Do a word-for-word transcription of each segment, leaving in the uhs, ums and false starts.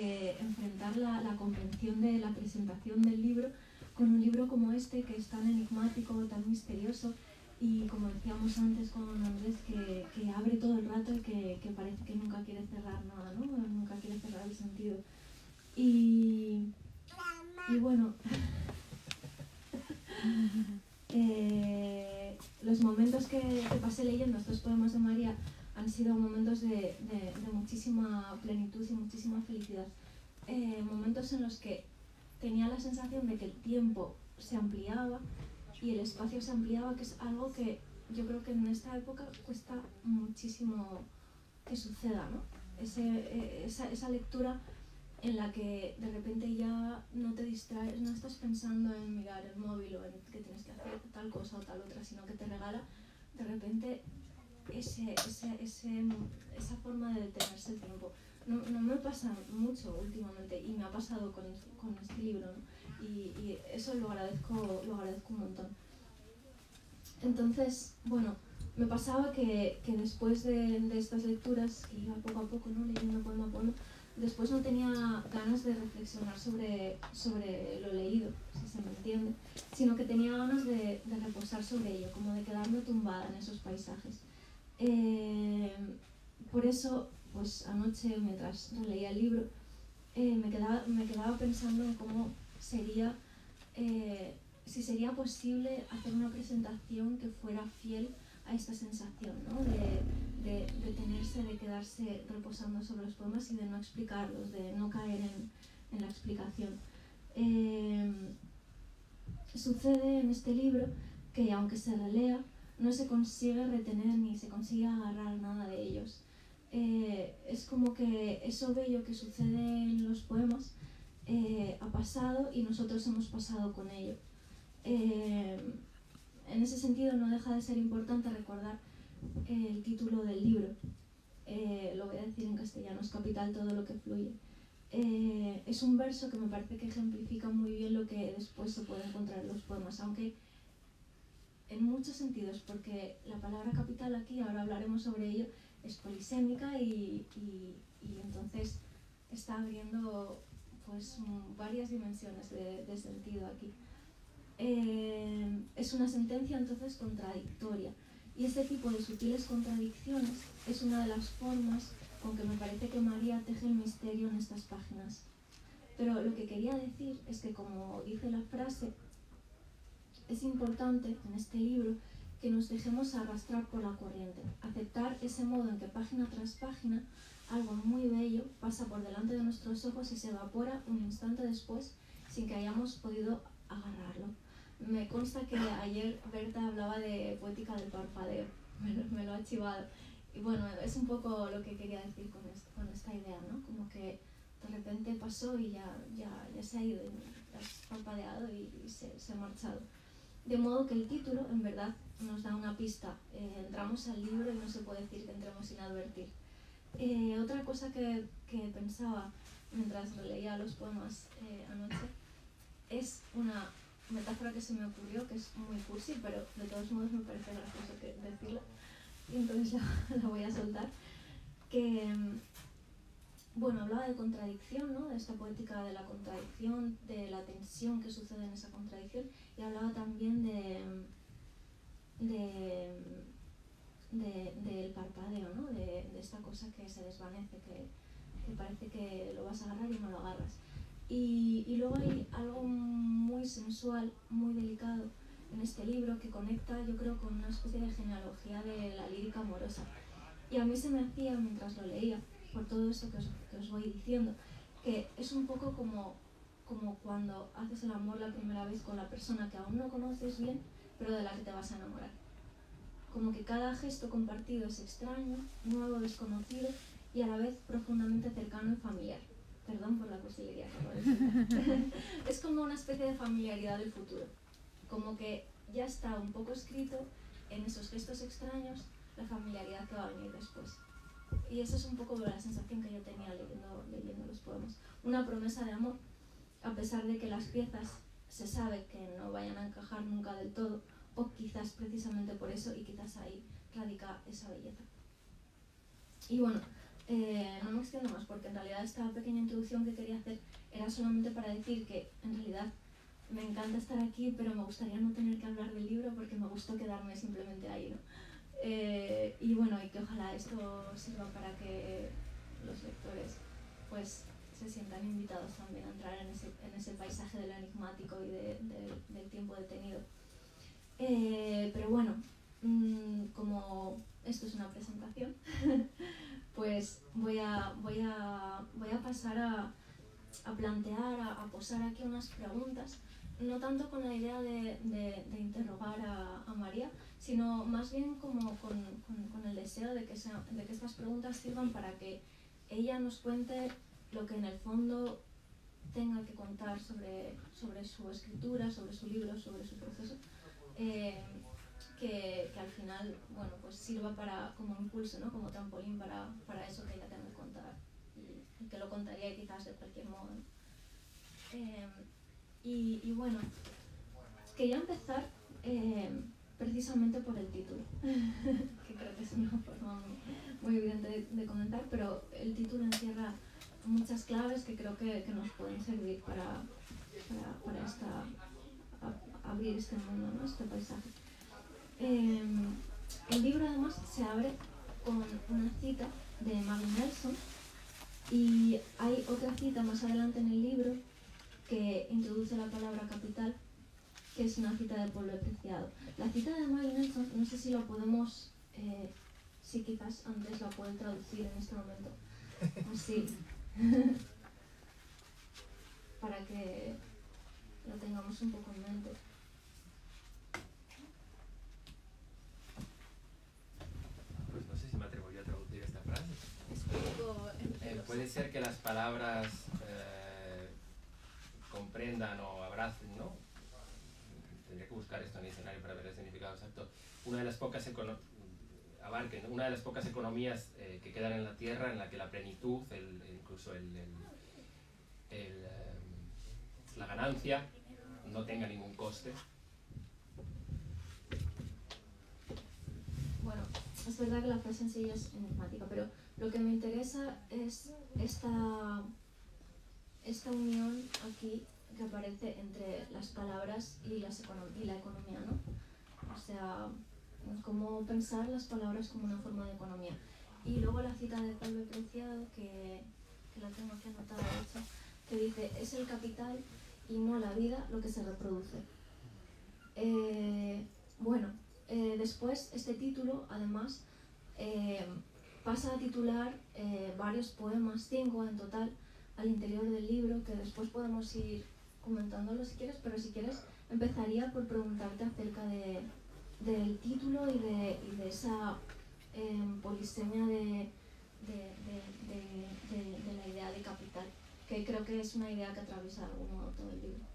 eh, enfrentar la, la convención de la presentación del libro con un libro como este, que es tan enigmático, tan misterioso, y como decíamos antes con Andrés, que, que abre todo el rato y que, que parece que nunca quiere cerrar nada, ¿no? Nunca quiere cerrar el sentido. Y, y bueno, eh, los momentos que, que pasé leyendo estos poemas de María han sido momentos de, de, de muchísima plenitud y muchísima felicidad. Eh, momentos en los que tenía la sensación de que el tiempo se ampliaba y el espacio se ampliaba, que es algo que yo creo que en esta época cuesta muchísimo que suceda, ¿no? Ese, esa, esa lectura en la que de repente ya no te distraes, no estás pensando en mirar el móvil o en que tienes que hacer tal cosa o tal otra, sino que te regala de repente ese, ese, ese, esa forma de detenerse el tiempo. No, no me pasa mucho últimamente y me ha pasado con, con este libro, ¿no? y, y eso lo agradezco, lo agradezco un montón. Entonces, bueno, me pasaba que, que después de, de estas lecturas, que iba poco a poco, ¿no? Leyendo poema a poema, después no tenía ganas de reflexionar sobre, sobre lo leído, si se me entiende, sino que tenía ganas de, de reposar sobre ello, como de quedarme tumbada en esos paisajes. Eh, por eso, pues anoche, mientras leía el libro, eh, me, quedaba, me quedaba pensando en cómo sería, eh, si sería posible hacer una presentación que fuera fiel a esta sensación, ¿no? de, de, de tenerse, de quedarse reposando sobre los poemas y de no explicarlos, de no caer en, en la explicación. Eh, sucede en este libro que, aunque se relea, no se consigue retener ni se consigue agarrar nada de ellos. Eh, es como que eso bello que sucede en los poemas eh, ha pasado y nosotros hemos pasado con ello. Eh, en ese sentido no deja de ser importante recordar eh, el título del libro. Eh, lo voy a decir en castellano, es Capital todo lo que fluye. Eh, es un verso que me parece que ejemplifica muy bien lo que después se puede encontrar en los poemas, aunque en muchos sentidos, porque la palabra capital aquí, ahora hablaremos sobre ello, es polisémica y, y, y entonces está abriendo pues varias dimensiones de, de sentido aquí. Eh, es una sentencia entonces contradictoria, y este tipo de sutiles contradicciones es una de las formas con que me parece que María teje el misterio en estas páginas. Pero lo que quería decir es que, como dice la frase, es importante en este libro que nos dejemos arrastrar por la corriente, aceptar ese modo en que página tras página algo muy bello pasa por delante de nuestros ojos y se evapora un instante después sin que hayamos podido agarrarlo. Me consta que ayer Berta hablaba de poética del parpadeo, me lo, me lo ha chivado. Y bueno, es un poco lo que quería decir con, esto, con esta idea, ¿no? Como que de repente pasó y ya, ya, ya se ha ido, y has parpadeado y, y se, se ha marchado. De modo que el título, en verdad, nos da una pista. Eh, entramos al libro y no se puede decir que entremos sin advertir. Eh, otra cosa que, que pensaba mientras leía los poemas eh, anoche es una metáfora que se me ocurrió, que es muy cursi, pero de todos modos me parece gracioso que decirla, y entonces la, la voy a soltar. Que, bueno, hablaba de contradicción, ¿no? De esta poética de la contradicción, de la tensión que sucede en esa contradicción, y hablaba también de, de, de, del parpadeo, ¿no? De, de esta cosa que se desvanece, que, que parece que lo vas a agarrar y no lo agarras. Y, y luego hay algo muy sensual, muy delicado en este libro que conecta, yo creo, con una especie de genealogía de la lírica amorosa. Y a mí se me hacía, mientras lo leía, por todo esto que os, que os voy diciendo, que es un poco como, como cuando haces el amor la primera vez con la persona que aún no conoces bien, pero de la que te vas a enamorar. Como que cada gesto compartido es extraño, nuevo, desconocido y a la vez profundamente cercano y familiar. Perdón por la cursilería. Es como una especie de familiaridad del futuro. Como que ya está un poco escrito en esos gestos extraños la familiaridad que va a venir después. Y esa es un poco la sensación que yo tenía leyendo, leyendo los poemas. Una promesa de amor, a pesar de que las piezas se sabe que no vayan a encajar nunca del todo, o quizás precisamente por eso, y quizás ahí radica esa belleza. Y bueno, Eh, no me extiendo más porque en realidad esta pequeña introducción que quería hacer era solamente para decir que en realidad me encanta estar aquí, pero me gustaría no tener que hablar del libro porque me gustó quedarme simplemente ahí, ¿no? Eh, y bueno, y que ojalá esto sirva para que los lectores pues se sientan invitados también a entrar en ese, en ese paisaje del enigmático y de, de, del tiempo detenido. Eh, pero bueno, mmm, como esto es una presentación, pues voy a, voy a, voy a pasar a, a plantear, a, a posar aquí unas preguntas, no tanto con la idea de, de, de interrogar a, a María, sino más bien como con, con, con el deseo de que, sea, de que estas preguntas sirvan para que ella nos cuente lo que en el fondo tenga que contar sobre, sobre su escritura, sobre su libro, sobre su proceso, eh, que, que al final, bueno, pues sirva para, como impulso, ¿no? Como trampolín para, para eso que ella tenga que contar y, y que lo contaría quizás de cualquier modo, ¿no? Eh, y, y bueno, quería empezar eh, precisamente por el título, que creo que es una forma muy, muy evidente de, de comentar, pero el título encierra muchas claves que creo que, que nos pueden servir para, para, para esta, a, abrir este mundo, ¿no? Este paisaje. Eh, el libro además se abre con una cita de Maggie Nelson y hay otra cita más adelante en el libro que introduce la palabra capital, que es una cita de Pueblo Preciado. La cita de Maggie Nelson, no sé si la podemos, eh, si quizás Andrés la puede traducir en este momento, así, para que lo tengamos un poco en mente. Pues no sé si me atrevo yo a traducir esta frase. Es un poco Eh, puede ser que las palabras eh, comprendan o abracen, ¿no? Tendría que buscar esto en el diccionario para ver el significado exacto. Una de las pocas econo abarquen, una de las pocas economías eh, que quedan en la tierra en la que la plenitud, el, incluso el, el, el, eh, la ganancia no tenga ningún coste. Bueno, es verdad que la frase en sí es enigmática, pero lo que me interesa es esta, esta unión aquí que aparece entre las palabras y, las y la economía, ¿no? O sea, cómo pensar las palabras como una forma de economía. Y luego la cita de Pablo Preciado, que, que la tengo aquí anotada, de hecho, que dice, es el capital y no la vida lo que se reproduce. Eh, bueno, eh, después este título, además, eh, pasa a titular eh, varios poemas, cinco en total, al interior del libro, que después podemos ir comentándolo si quieres, pero si quieres empezaría por preguntarte acerca de, del título y de, y de esa eh, polisemia de, de, de, de, de, de la idea de capital, que creo que es una idea que atraviesa de algún modo todo el libro.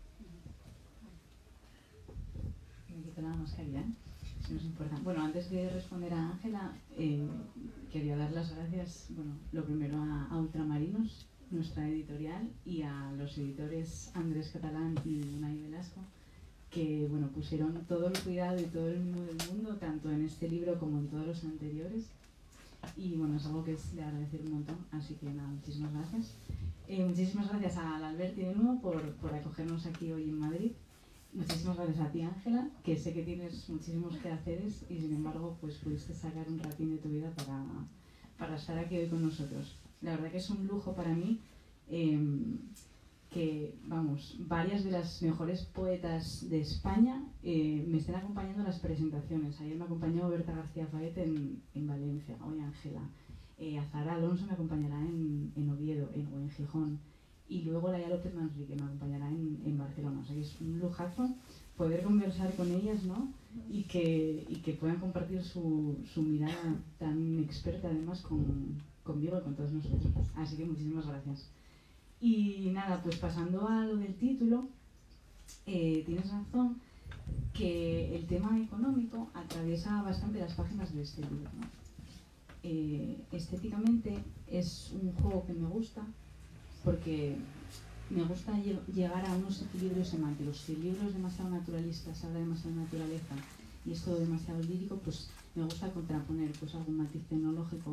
Me quito la mascarilla, ¿eh? Si nos importa. Bueno, antes de responder a Ángela, eh, quería dar las gracias, bueno, lo primero a, a Ultramarinos, nuestra editorial, y a los editores Andrés Catalán y Unai Velasco, que bueno, pusieron todo el cuidado y todo el mimo del mundo, tanto en este libro como en todos los anteriores. Y bueno, es algo que es de agradecer un montón, así que nada, muchísimas gracias. Eh, muchísimas gracias a Alberti de nuevo por, por acogernos aquí hoy en Madrid. Muchísimas gracias a ti, Ángela, que sé que tienes muchísimos quehaceres y sin embargo pues pudiste sacar un ratín de tu vida para, para estar aquí hoy con nosotros. La verdad que es un lujo para mí eh, que, vamos, varias de las mejores poetas de España eh, me estén acompañando en las presentaciones. Ayer me acompañó Berta García Faet en, en Valencia, hoy Ángela. Eh, Azahara Alonso me acompañará en, en Oviedo en, o en Gijón. Y luego Laia López Manrique me acompañará en, en Barcelona. O sea que es un lujazo poder conversar con ellas, ¿no? Y que, y que puedan compartir su, su mirada tan experta además con, conmigo y con todos nosotros. Así que muchísimas gracias. Y nada, pues pasando a lo del título, eh, tienes razón que el tema económico atraviesa bastante las páginas de este libro, ¿no? Eh, estéticamente es un juego que me gusta, porque me gusta llegar a unos equilibrios semánticos. Si el libro es demasiado naturalista, se habla demasiado de naturaleza y es todo demasiado lírico, pues me gusta contraponer pues algún matiz tecnológico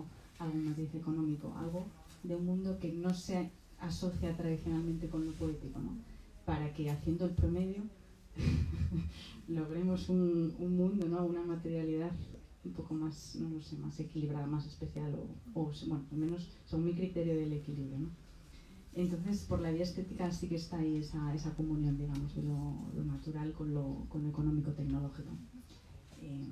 algún matiz económico, algo de un mundo que no se asocia tradicionalmente con lo poético, ¿no? Para que haciendo el promedio logremos un, un mundo, ¿no? Una materialidad un poco más, no lo sé, más equilibrada, más especial, o, o bueno, al menos según mi criterio del equilibrio, ¿no? Entonces, por la vía estética sí que está ahí esa, esa comunión, digamos, de lo, lo natural con lo, con lo económico-tecnológico. Eh,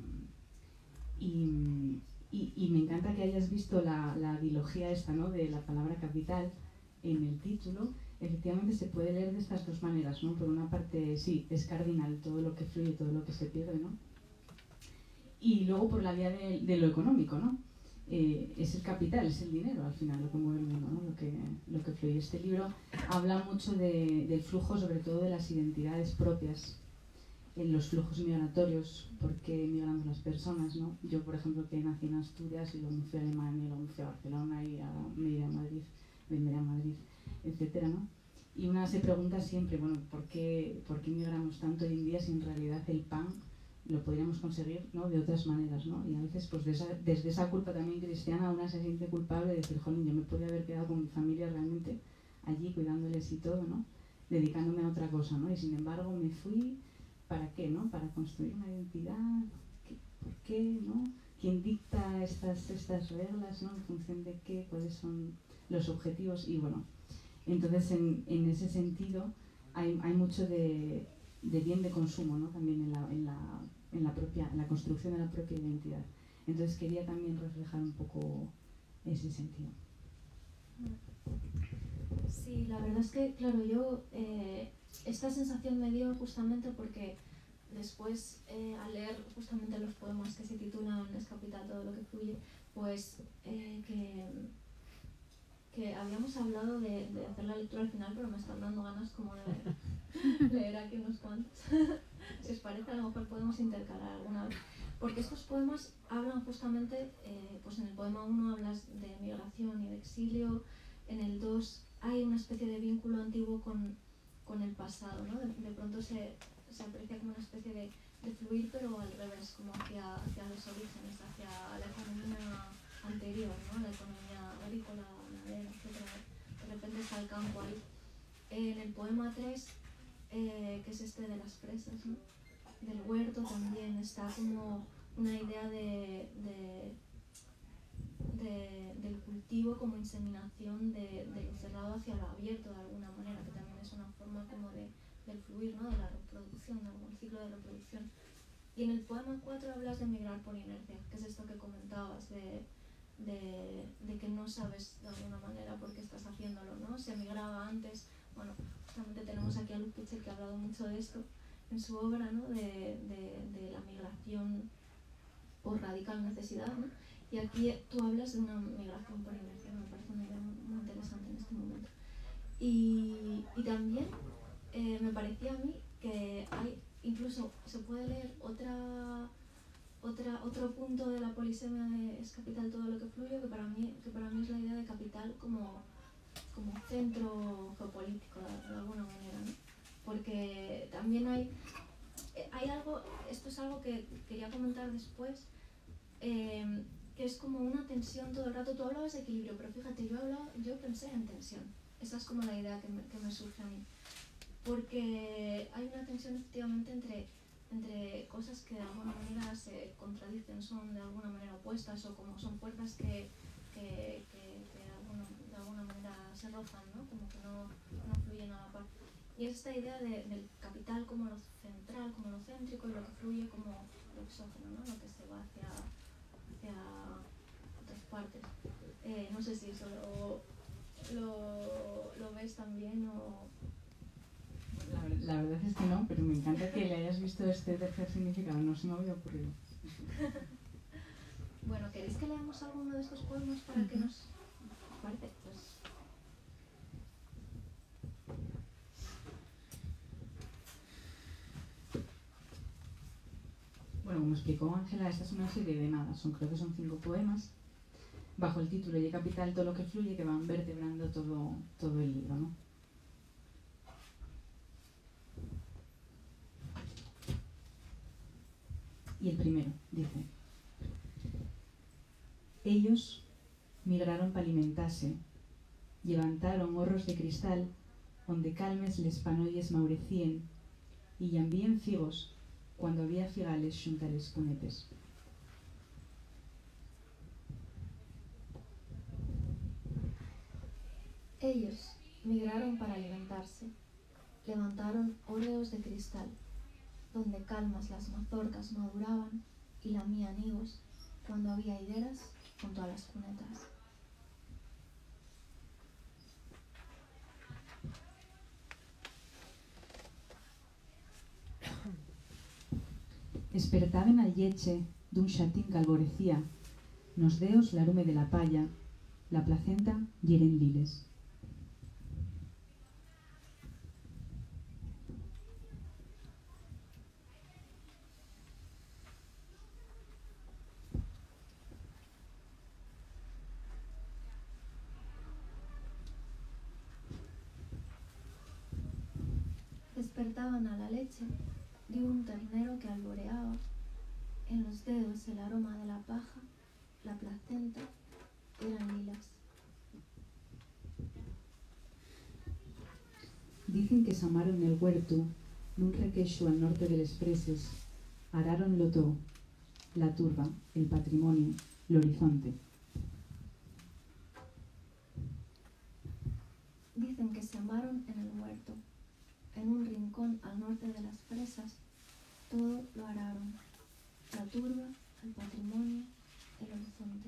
y, y, y me encanta que hayas visto la, la dilogía esta, ¿no? De la palabra capital en el título. Efectivamente se puede leer de estas dos maneras, ¿no? Por una parte, sí, es cardinal todo lo que fluye, todo lo que se pierde, ¿no? Y luego por la vía de, de lo económico, ¿no? Eh, es el capital, es el dinero al final lo que mueve el mundo, ¿no? Lo que, lo que fluye. Este libro habla mucho de, del flujo, sobre todo de las identidades propias, en los flujos migratorios, por qué migramos las personas, ¿no? Yo, por ejemplo, que nací en Asturias y luego me fui a Alemania, y luego me fui a Barcelona y ahora me iré a Madrid, vendré a Madrid, etcétera, ¿no? Y una se pregunta siempre, bueno, ¿por qué, ¿por qué migramos tanto hoy en día si en realidad el pan lo podríamos conseguir, ¿no? De otras maneras, ¿no? Y a veces, pues de esa, desde esa culpa también cristiana, una se siente culpable de decir, jolín, yo me podría haber quedado con mi familia realmente allí, cuidándoles y todo, ¿no? Dedicándome a otra cosa, ¿no? Y sin embargo me fui, ¿para qué, no? Para construir una identidad, ¿qué, ¿por qué, no? ¿Quién dicta estas, estas reglas, ¿no? En función de qué, cuáles son los objetivos, y bueno, entonces en, en ese sentido hay, hay mucho de, de bien de consumo, ¿no? También en la, en, la, en, la propia, en la construcción de la propia identidad. Entonces quería también reflejar un poco ese sentido. Sí, la verdad es que, claro, yo eh, esta sensación me dio justamente porque después, eh, al leer justamente los poemas que se titulan Es capital todo lo que fluye, pues eh, que, que habíamos hablado de, de hacer la lectura al final, pero me están dando ganas como de leer aquí unos cuantos. Si os parece, a lo mejor podemos intercalar alguna vez. Porque estos poemas hablan justamente, eh, pues en el poema uno hablas de migración y de exilio, en el dos hay una especie de vínculo antiguo con, con el pasado, ¿no? De, de pronto se, se aprecia como una especie de, de fluir, pero al revés, como hacia, hacia los orígenes, hacia la economía anterior, ¿no? La economía agrícola, ganadera, etcétera. De repente está el campo ahí. En el poema tres, eh, que es este de las fresas, ¿no? Del huerto también está como una idea de, de, de, del cultivo como inseminación de, de lo cerrado hacia lo abierto de alguna manera, que también es una forma como de, del fluir, ¿no? De la reproducción, de algún ciclo de reproducción. Y en el poema cuatro hablas de migrar por inercia, que es esto que comentabas, de, de, de que no sabes de alguna manera por qué estás haciéndolo, ¿no? Se migraba antes, bueno, justamente tenemos aquí a Luc Pitcher que ha hablado mucho de esto en su obra, ¿no? de, de, de la migración por radical necesidad, ¿no? Y aquí tú hablas de una migración por inercia, me parece una idea muy interesante en este momento. Y, y también eh, me parecía a mí que hay, incluso se puede leer otra, otra, otro punto de la polisemia de Es capital todo lo que fluye, que para mí, que para mí es la idea de capital como, como centro geopolítico de, de alguna manera, ¿no? Porque también hay, hay algo, esto es algo que quería comentar después, eh, que es como una tensión todo el rato. Tú hablabas de equilibrio, pero fíjate, yo, hablaba, yo pensé en tensión. Esa es como la idea que me, que me surge a mí. Porque hay una tensión efectivamente entre, entre cosas que de alguna manera se contradicen, son de alguna manera opuestas, o como son fuerzas que, que, que, que de, alguna, de alguna manera se rozan, ¿no? Como que no, no fluyen a la par. Y es esta idea de, del capital como lo central, como lo céntrico, y lo que fluye como lo exógeno, ¿no? Lo que se va hacia, hacia otras partes. Eh, no sé si eso lo, lo, lo ves también o... La, la verdad es que no, pero me encanta que le hayas visto este tercer significado, no se me había ocurrido. Bueno, ¿queréis que leamos alguno de estos poemas para que nos parece? Pues... Bueno, como explicó Ángela, esta es una serie de nada, son, creo que son cinco poemas, bajo el título Y capital todo lo que fluye, que van vertebrando todo, todo el libro, ¿no? Y el primero dice: ellos migraron para alimentarse. Levantaron horros de cristal, onde calmes les panolles maurecíen, y llambién figos, cuando había figales xuntales cunepes. Ellos migraron para alimentarse, levantaron óreos de cristal, donde calmas las mazorcas maduraban y lamían higos cuando había higueras junto a las cunetas. Espertaven al lleche d'un xatín que alborecía, nos deos l'arume de la palla, la placenta yeren liles. Despertaban a la leche de un ternero que alboreaba, en los dedos el aroma de la paja, la placenta eran lilas. Dicen que s'amaron el huerto, nun requeixo al norte de les preses, araronlo todo, la turba, el patrimonio, l'horizonte. Dicen que se amaron en el huerto, en un rincón al norte de las presas, todo lo araron, la turba, el patrimonio, el horizonte.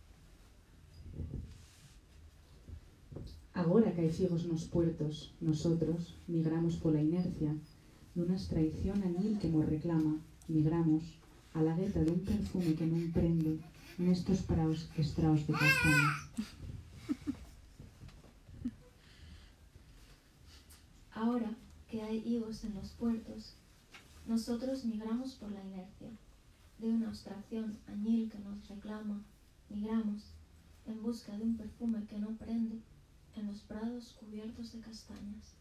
Agora que hai figos nos puertos, nosotros migramos pola inercia d'una extraición anil que mos reclama, migramos a la gueta dun perfume que non prende nestos praos estraos de castañas. Ahora que hay higos en los puertos, nosotros migramos por la inercia de una abstracción añil que nos reclama, migramos en busca de un perfume que no prende en los prados cubiertos de castañas.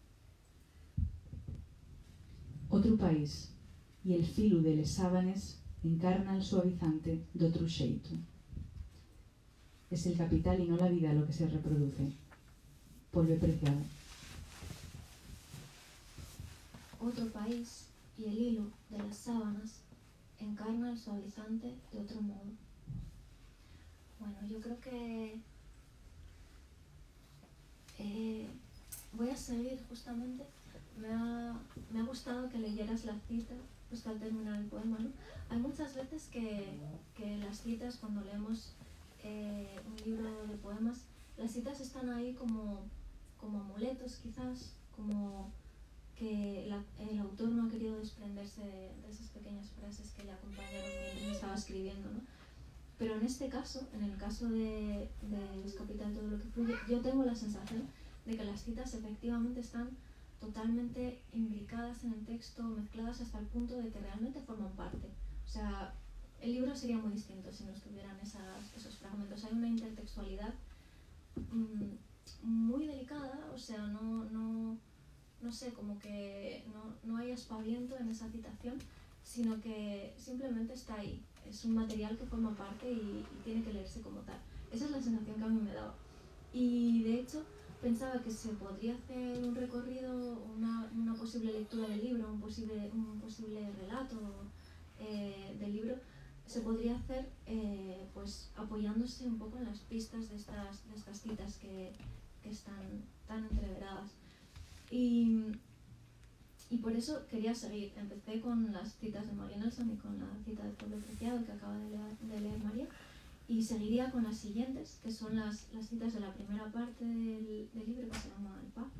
Otro país, y el filu de les sábanes encarna el suavizante d'otro xeito. Es el capital y no la vida lo que se reproduce. Polve preciado. Otro país, y el hilo de las sábanas encarna el suavizante de otro modo. Bueno, yo creo que eh, voy a seguir justamente. Me ha, me ha gustado que leyeras la cita justo al terminar el poema, ¿no? Hay muchas veces que, que las citas, cuando leemos eh, un libro de poemas, las citas están ahí como, como amuletos quizás, como que la, el autor no ha querido desprenderse de, de esas pequeñas frases que le acompañaron mientras estaba escribiendo, ¿no? Pero en este caso, en el caso de, de Es capital todo lo que fluye, yo tengo la sensación de que las citas efectivamente están totalmente imbricadas en el texto, mezcladas hasta el punto de que realmente forman parte. O sea, el libro sería muy distinto si no estuvieran esas, esos fragmentos. Hay una intertextualidad mmm, muy delicada, o sea, no, no, no sé, como que no, no hay aspaviento en esa citación, sino que simplemente está ahí. Es un material que forma parte y, y tiene que leerse como tal. Esa es la sensación que a mí me daba. Y de hecho, pensaba que se podría hacer un recorrido, una, una posible lectura del libro, un posible, un posible relato eh, del libro, se podría hacer eh, pues apoyándose un poco en las pistas de estas, de estas citas que, que están tan entreveradas. Y, y por eso quería seguir. Empecé con las citas de María Nelson y con la cita de Pueblo Preciado que acaba de leer, de leer María. Y seguiría con las siguientes, que son las, las citas de la primera parte del, del libro, que se llama El Pub,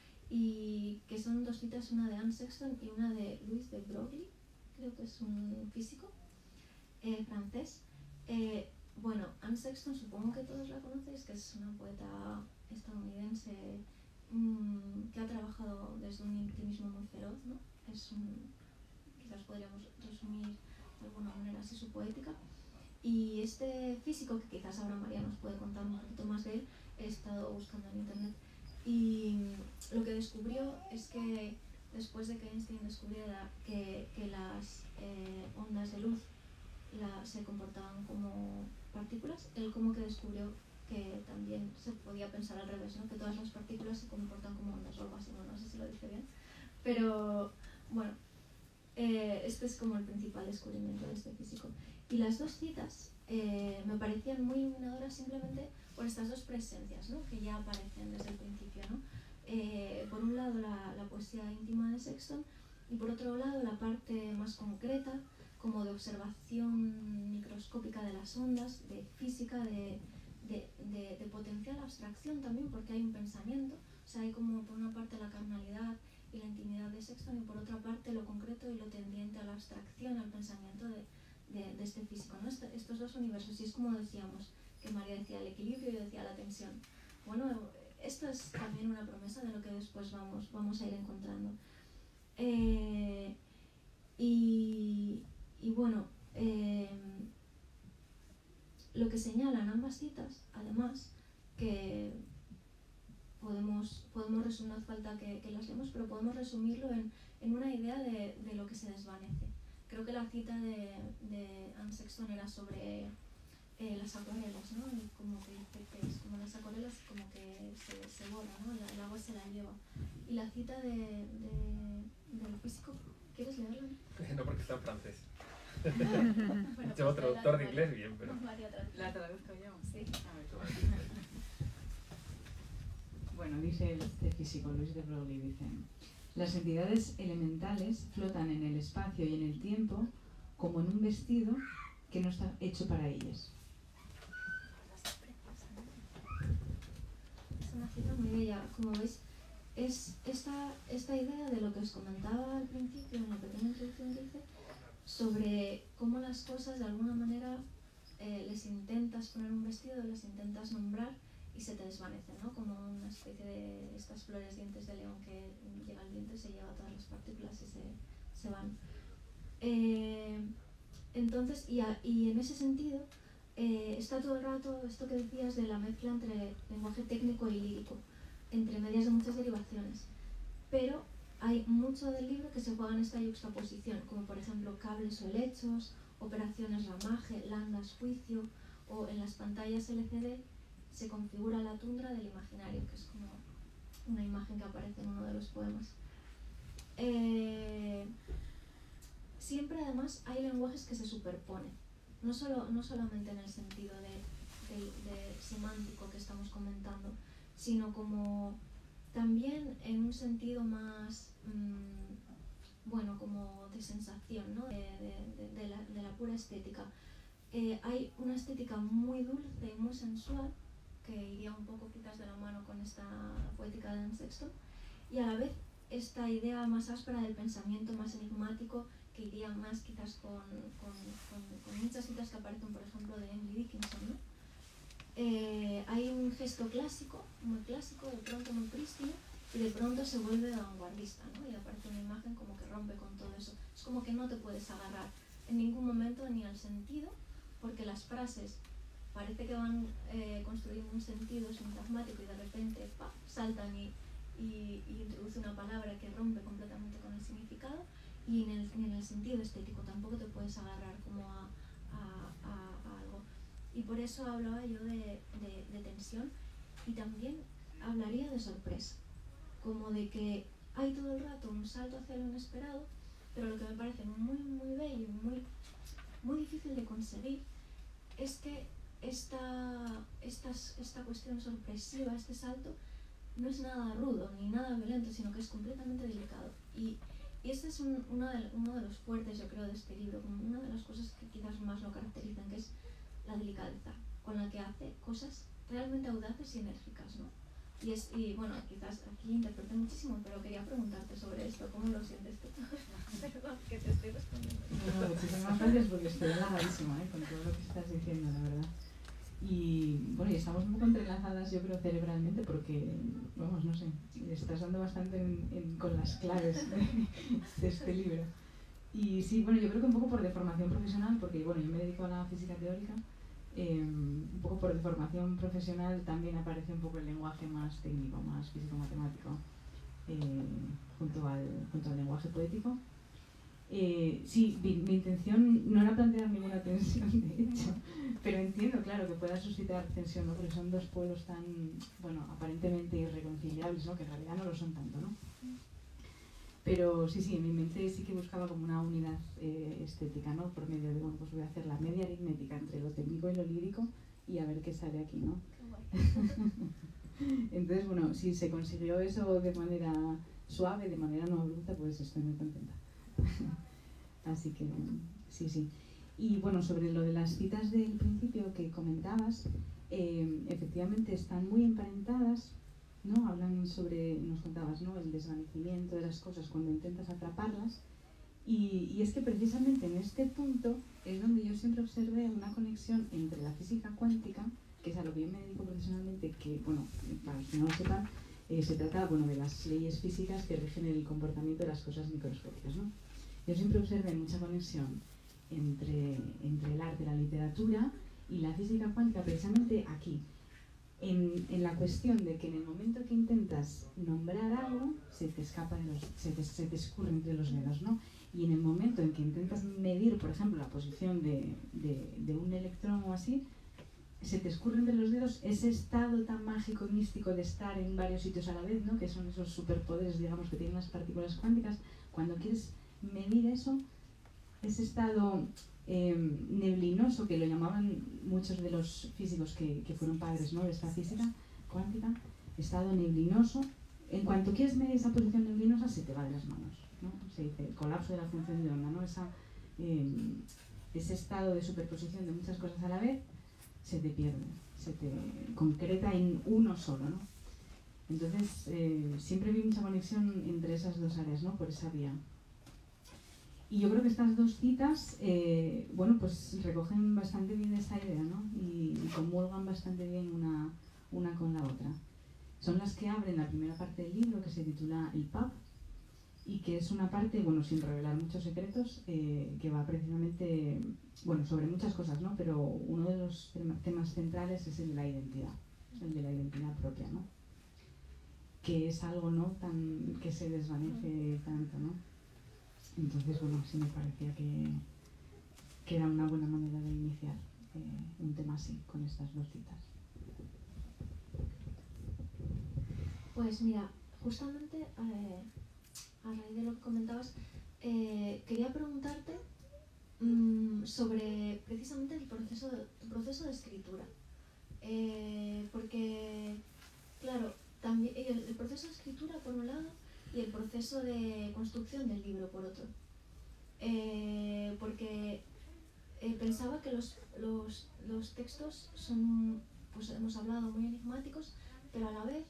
y que son dos citas, una de Anne Sexton y una de Louis de Broglie, creo que es un físico eh, francés. Eh, bueno, Anne Sexton supongo que todos la conocéis, que es una poeta estadounidense mmm, que ha trabajado desde un intimismo muy feroz, ¿no? Es un, quizás podríamos resumir de alguna manera así su poética. Y este físico, que quizás ahora María nos puede contar un poquito más de él, he estado buscando en internet. Y lo que descubrió es que después de que Einstein descubriera que, que las eh, ondas de luz la, se comportaban como partículas, él como que descubrió que también se podía pensar al revés, ¿no? Que todas las partículas se comportan como ondas o algo así, no, no sé si lo dije bien, pero bueno, eh, este es como el principal descubrimiento de este físico. Y las dos citas eh, me parecían muy iluminadoras simplemente por estas dos presencias, ¿no? Que ya aparecen desde el principio, ¿no? Eh, por un lado la, la poesía íntima de Sexton y por otro lado la parte más concreta, como de observación microscópica de las ondas, de física, de, de, de, de potencial abstracción también, porque hay un pensamiento, o sea, hay como por una parte la carnalidad y la intimidad de Sexton y por otra parte lo concreto y lo tendiente a la abstracción, al pensamiento de, de, de este físico, ¿no? Este, estos dos universos, y es como decíamos, que María decía el equilibrio y yo decía la tensión. Bueno, esto es también una promesa de lo que después vamos, vamos a ir encontrando. Eh, y, y bueno, eh, lo que señalan ambas citas, además, que podemos, podemos resumir, no hace falta que, que las leemos, pero podemos resumirlo en, en una idea de, de lo que se desvanece. Creo que la cita de, de Anne Sexton era sobre eh, las acuarelas, ¿no? Y como que dice que es como las acuarelas como que se, se borran, ¿no? La, el agua se la lleva. Y la cita de, de, del físico, ¿quieres leerla? No, porque está en francés. Bueno, Llevo pues traductor de inglés bien, pero... ¿La traduzco yo? Sí. A ver. Bueno, dice este físico, Luis de Broglie, dice: las entidades elementales flotan en el espacio y en el tiempo como en un vestido que no está hecho para ellas. Es una cita muy bella, como veis, es esta, esta idea de lo que os comentaba al principio, en la pequeña introducción que hice, sobre cómo las cosas de alguna manera eh, les intentas poner un vestido, les intentas nombrar y se te desvanecen, ¿no? Como una especie de estas flores dientes de león que llega el viento y se lleva todas las partículas y se, se van. Eh, entonces, y, a, y en ese sentido, eh, está todo el rato esto que decías de la mezcla entre lenguaje técnico y lírico, entre medias de muchas derivaciones. Pero hay mucho del libro que se juega en esta yuxtaposición, como por ejemplo cables o helechos, operaciones ramaje, landas, juicio, o en las pantallas L C D se configura la tundra del imaginario, que es como una imagen que aparece en uno de los poemas. Eh, siempre además hay lenguajes que se superponen, no, solo, no solamente en el sentido de, de, de semántico que estamos comentando, sino como también en un sentido más, mmm, bueno, como de sensación, ¿no? de, de, de, de, la, de la pura estética. Eh, hay una estética muy dulce y muy sensual, que iría un poco quizás de la mano con esta poética de Anne Sexton, y a la vez esta idea más áspera del pensamiento, más enigmático, que iría más quizás con, con, con, con muchas citas que aparecen, por ejemplo, de Emily Dickinson, ¿no? Eh, hay un gesto clásico, muy clásico, de pronto muy prístino, y de pronto se vuelve vanguardista, ¿no? Y aparece una imagen como que rompe con todo eso. Es como que no te puedes agarrar en ningún momento ni al sentido, porque las frases parece que van eh, construyendo un sentido sintagmático y de repente ¡pap!, saltan y, y, y introduce una palabra que rompe completamente con el significado, y en el, en el sentido estético tampoco te puedes agarrar como a, a, a, a algo. Y por eso hablaba yo de, de, de tensión, y también hablaría de sorpresa, como de que hay todo el rato un salto hacia lo inesperado, pero lo que me parece muy, muy bello y muy, muy difícil de conseguir es que esta, esta, esta cuestión sorpresiva, este salto, no es nada rudo ni nada violento, sino que es completamente delicado. Y, y este es un, uno, de, uno de los fuertes, yo creo, de este libro, como una de las cosas que quizás más lo caracterizan, que es la delicadeza, con la que hace cosas realmente audaces y enérgicas, ¿no? Y, es, y bueno, quizás aquí interpreté muchísimo, pero quería preguntarte sobre esto, ¿cómo lo sientes tú? Perdón, que te estoy respondiendo. No, muchísimas gracias, porque estoy halagadísima ¿eh? con todo lo que estás diciendo, la verdad. Y bueno, y estamos un poco entrelazadas, yo creo, cerebralmente, porque, vamos, no sé, estás dando bastante en, en, con las claves de, de este libro. Y sí, bueno, yo creo que un poco por deformación profesional, porque bueno, yo me dedico a la física teórica, eh, un poco por deformación profesional también aparece un poco el lenguaje más técnico, más físico-matemático, eh, junto, al, junto al lenguaje poético. Eh, sí, mi, mi intención no era plantear ninguna tensión, de hecho, Pero entiendo, claro, que pueda suscitar tensión, ¿no? Porque son dos pueblos tan, bueno, aparentemente irreconciliables, ¿no? Que en realidad no lo son tanto, ¿no? Pero sí, sí, en mi mente sí que buscaba como una unidad eh, estética, ¿no? Por medio de, bueno, pues voy a hacer la media aritmética entre lo técnico y lo lírico y a ver qué sale aquí, ¿no? Entonces, bueno, si se consiguió eso de manera suave, de manera no abrupta, pues estoy muy contenta. Así que, sí, sí. Y bueno, sobre lo de las citas del principio que comentabas, eh, efectivamente están muy emparentadas, ¿no? Hablan sobre, nos contabas, ¿no? El desvanecimiento de las cosas cuando intentas atraparlas. Y, y es que precisamente en este punto es donde yo siempre observé una conexión entre la física cuántica, que es a lo que yo me dedico profesionalmente, que, bueno, para los que no lo sepan, eh, se trata, bueno, de las leyes físicas que rigen el comportamiento de las cosas microscópicas, ¿no? Yo siempre observé mucha conexión entre, entre el arte, la literatura y la física cuántica, precisamente aquí, en, en la cuestión de que en el momento que intentas nombrar algo, se te escapa de los, se te, se te escurre entre los dedos, ¿no? Y en el momento en que intentas medir, por ejemplo, la posición de, de, de un electrón o así, se te escurre entre los dedos ese estado tan mágico y místico de estar en varios sitios a la vez, ¿no? Que son esos superpoderes, digamos, que tienen las partículas cuánticas. Cuando quieres medir eso, ese estado eh, neblinoso, que lo llamaban muchos de los físicos que, que fueron padres, ¿no? De esta física cuántica, estado neblinoso, en cuanto quieres medir esa posición neblinosa, se te va de las manos, ¿no? Se dice el colapso de la función de onda, ¿no? Esa, eh, ese estado de superposición de muchas cosas a la vez se te pierde, se te concreta en uno solo, ¿no? Entonces, eh, siempre vi mucha conexión entre esas dos áreas, ¿no? Por esa vía. Y yo creo que estas dos citas, eh, bueno, pues recogen bastante bien esa idea, ¿no? Y, y comulgan bastante bien una, una con la otra. Son las que abren la primera parte del libro, que se titula El Pub, y que es una parte, bueno, sin revelar muchos secretos, eh, que va precisamente, bueno, sobre muchas cosas, ¿no? Pero uno de los temas centrales es el de la identidad, el de la identidad propia, ¿no? Que es algo, ¿no? Tan, que se desvanece tanto, ¿no? Entonces, bueno, sí me parecía que, que era una buena manera de iniciar eh, un tema así, con estas dos citas. Pues mira, justamente eh, a raíz de lo que comentabas, eh, quería preguntarte mmm, sobre precisamente el proceso de, tu proceso de escritura. Eh, porque, claro, también el, el proceso de escritura por un lado y el proceso de construcción del libro por otro. Eh, porque eh, pensaba que los, los, los textos son, pues hemos hablado, muy enigmáticos, pero a la vez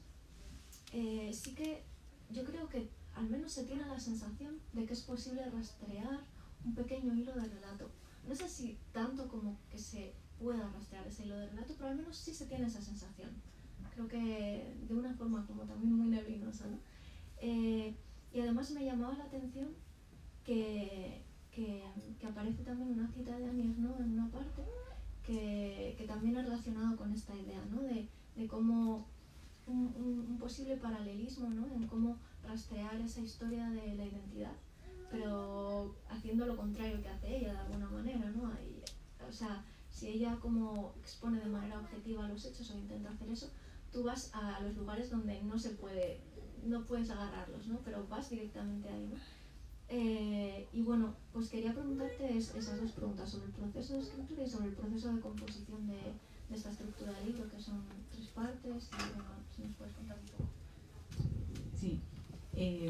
eh, sí que yo creo que al menos se tiene la sensación de que es posible rastrear un pequeño hilo de relato. No sé si tanto como que se pueda rastrear ese hilo de relato, pero al menos sí se tiene esa sensación. Creo que de una forma como también muy neblinosa, ¿no? Eh, y además me llamaba la atención que, que, que aparece también una cita de Annie Ernaux en una parte que, que también es relacionado con esta idea, ¿no? de, de cómo un, un, un posible paralelismo, ¿no? En cómo rastrear esa historia de la identidad, pero haciendo lo contrario que hace ella de alguna manera, ¿no? Y, o sea, si ella como expone de manera objetiva los hechos o intenta hacer eso, tú vas a los lugares donde no se puede, no puedes agarrarlos, ¿no? Pero vas directamente ahí, ¿no? Eh, y bueno, pues quería preguntarte es, esas dos preguntas sobre el proceso de escritura y sobre el proceso de composición de, de esta estructura del libro, que son tres partes, y bueno, si nos puedes contar un poco. Sí. Eh,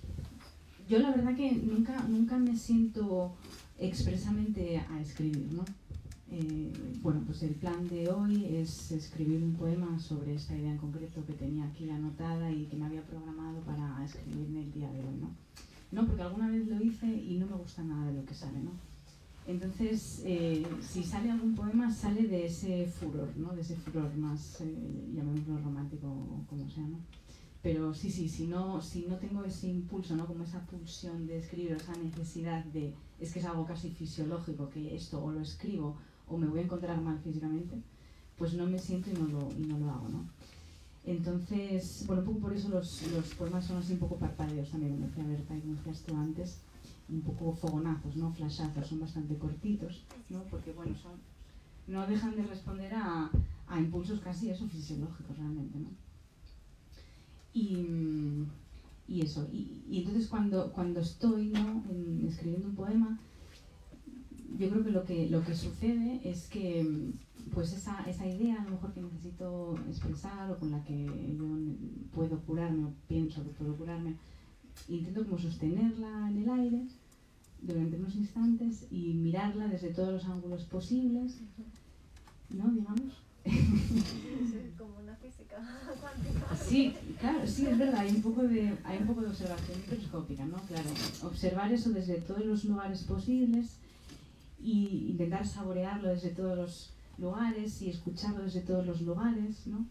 yo la verdad que nunca, nunca me siento expresamente a escribir, ¿no? Eh, bueno, pues el plan de hoy es escribir un poema sobre esta idea en concreto que tenía aquí anotada y que me había programado para escribir en el día de hoy, ¿no? No, porque alguna vez lo hice y no me gusta nada de lo que sale, ¿no? Entonces, eh, si sale algún poema, sale de ese furor, ¿no? De ese furor más, eh, llamémoslo romántico o como sea, ¿no? Pero sí, sí, si no, si no tengo ese impulso, ¿no? Como esa pulsión de escribir, esa necesidad de, es que es algo casi fisiológico, que esto o lo escribo o me voy a encontrar mal físicamente, pues no me siento y no lo, y no lo hago, ¿no? Entonces, bueno, un poco por eso los, los poemas son así un poco parpadeos también, como decía Berta y como decías tú antes, un poco fogonazos, ¿no? Flashazos, son bastante cortitos, ¿no? Porque, bueno, son no dejan de responder a, a impulsos casi eso, fisiológicos realmente, ¿no? Y, y eso, y, y entonces cuando, cuando estoy, ¿no?, en, escribiendo un poema, yo creo que lo que, lo que sucede es que pues esa, esa idea a lo mejor que necesito expresar o con la que yo puedo curarme o pienso que puedo curarme, intento como sostenerla en el aire durante unos instantes y mirarla desde todos los ángulos posibles, ¿no? Digamos. Como una física cuántica. Sí, claro, sí, es verdad, hay un poco de, hay un poco de observación microscópica, ¿no? Claro, observar eso desde todos los lugares posibles y intentar saborearlo desde todos los lugares y escucharlo desde todos los lugares, ¿no?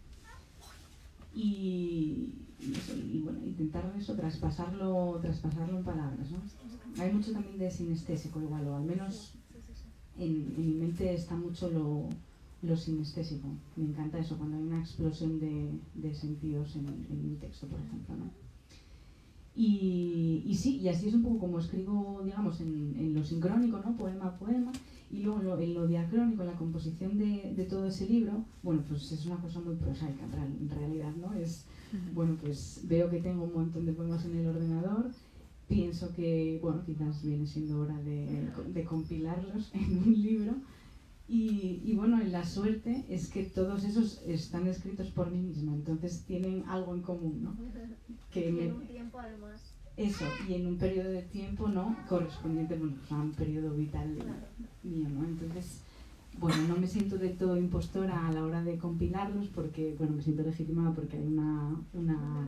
Y, y, eso, y bueno, intentar eso, traspasarlo, traspasarlo en palabras, ¿no? Hay mucho también de sinestésico igual, o al menos en, en mi mente está mucho lo, lo sinestésico. Me encanta eso, cuando hay una explosión de, de sentidos en, en un texto, por ejemplo, ¿no? Y, y sí, y así es un poco como escribo, digamos, en, en lo sincrónico, ¿no? Poema a poema, y luego en lo, en lo diacrónico, en la composición de, de todo ese libro, bueno, pues es una cosa muy prosaica en, real, en realidad, ¿no? Es, bueno, pues veo que tengo un montón de poemas en el ordenador, pienso que, bueno, quizás viene siendo hora de, de compilarlos en un libro, y, y bueno, la suerte es que todos esos están escritos por mí misma, entonces tienen algo en común, ¿no? Que y me, en un tiempo además. Eso, y en un periodo de tiempo, ¿no?, correspondiente, bueno, pues a un periodo vital de, Claro. mío, ¿no? Entonces, bueno, no me siento del todo impostora a la hora de compilarlos porque, bueno, me siento legitimada porque hay una, una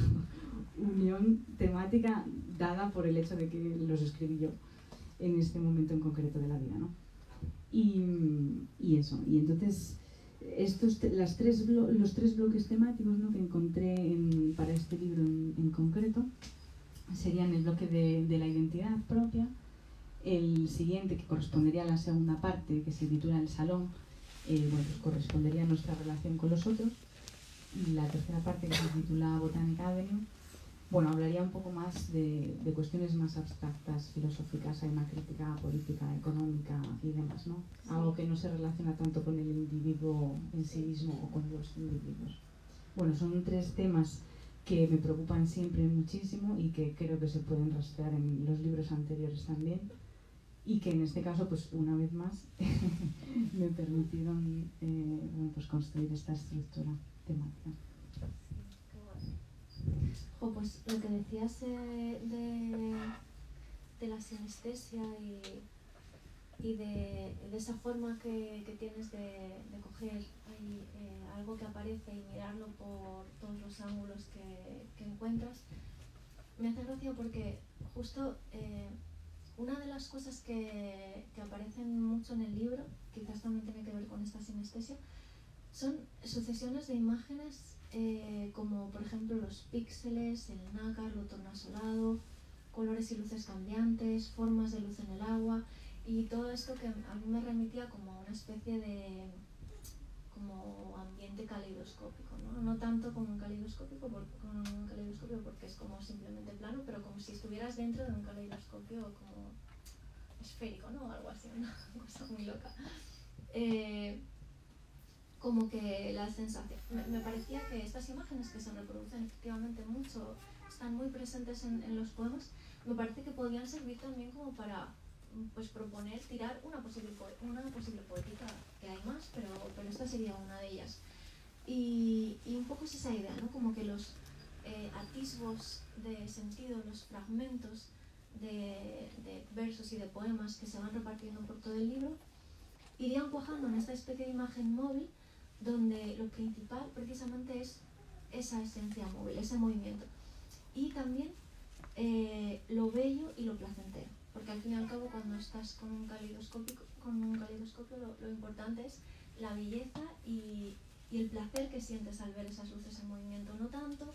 unión temática dada por el hecho de que los escribí yo en este momento en concreto de la vida, ¿no? Y, y eso, y entonces estos las tres blo los tres bloques temáticos, ¿no?, que encontré en, para este libro en, en concreto serían el bloque de, de la identidad propia, el siguiente, que correspondería a la segunda parte, que se titula El Salón, eh, bueno, pues correspondería a nuestra relación con los otros, y la tercera parte, que se titula Botanic Avenue, bueno, hablaría un poco más de, de cuestiones más abstractas, filosóficas, hay una crítica política, económica y demás, ¿no? Sí. Algo que no se relaciona tanto con el individuo en sí mismo o con los individuos. Bueno, son tres temas que me preocupan siempre muchísimo y que creo que se pueden rastrear en los libros anteriores también, y que en este caso, pues una vez más, me permitieron eh, bueno, pues construir esta estructura temática. Jo, pues lo que decías eh, de, de la sinestesia y, y de, de esa forma que, que tienes de, de coger ahí, eh, algo que aparece y mirarlo por todos los ángulos que, que encuentras, me hace gracia porque justo eh, una de las cosas que, que aparecen mucho en el libro, quizás también tiene que ver con esta sinestesia, son sucesiones de imágenes eh, como por ejemplo los píxeles, el nácar, lo tornasolado, colores y luces cambiantes, formas de luz en el agua, y todo esto que a mí me remitía como a una especie de como ambiente caleidoscópico, ¿no? No tanto como un caleidoscópico, por, como un caleidoscopio porque es como simplemente plano, pero como si estuvieras dentro de un caleidoscopio como esférico, ¿no? Algo así, una cosa muy loca. Eh, como que la sensación, me, me parecía que estas imágenes que se reproducen efectivamente mucho, están muy presentes en, en los poemas, me parece que podían servir también como para pues proponer, tirar una posible, una posible poética, que hay más, pero, pero esta sería una de ellas. Y, y un poco es esa idea, ¿no? Como que los eh, atisbos de sentido, los fragmentos de, de versos y de poemas que se van repartiendo por todo el libro, irían cuajando en esta especie de imagen móvil donde lo principal precisamente es esa esencia móvil, ese movimiento. Y también eh, lo bello y lo placentero, porque al fin y al cabo cuando estás con un caleidoscopio, con un caleidoscopio lo, lo importante es la belleza y, y el placer que sientes al ver esas luces en movimiento. No tanto,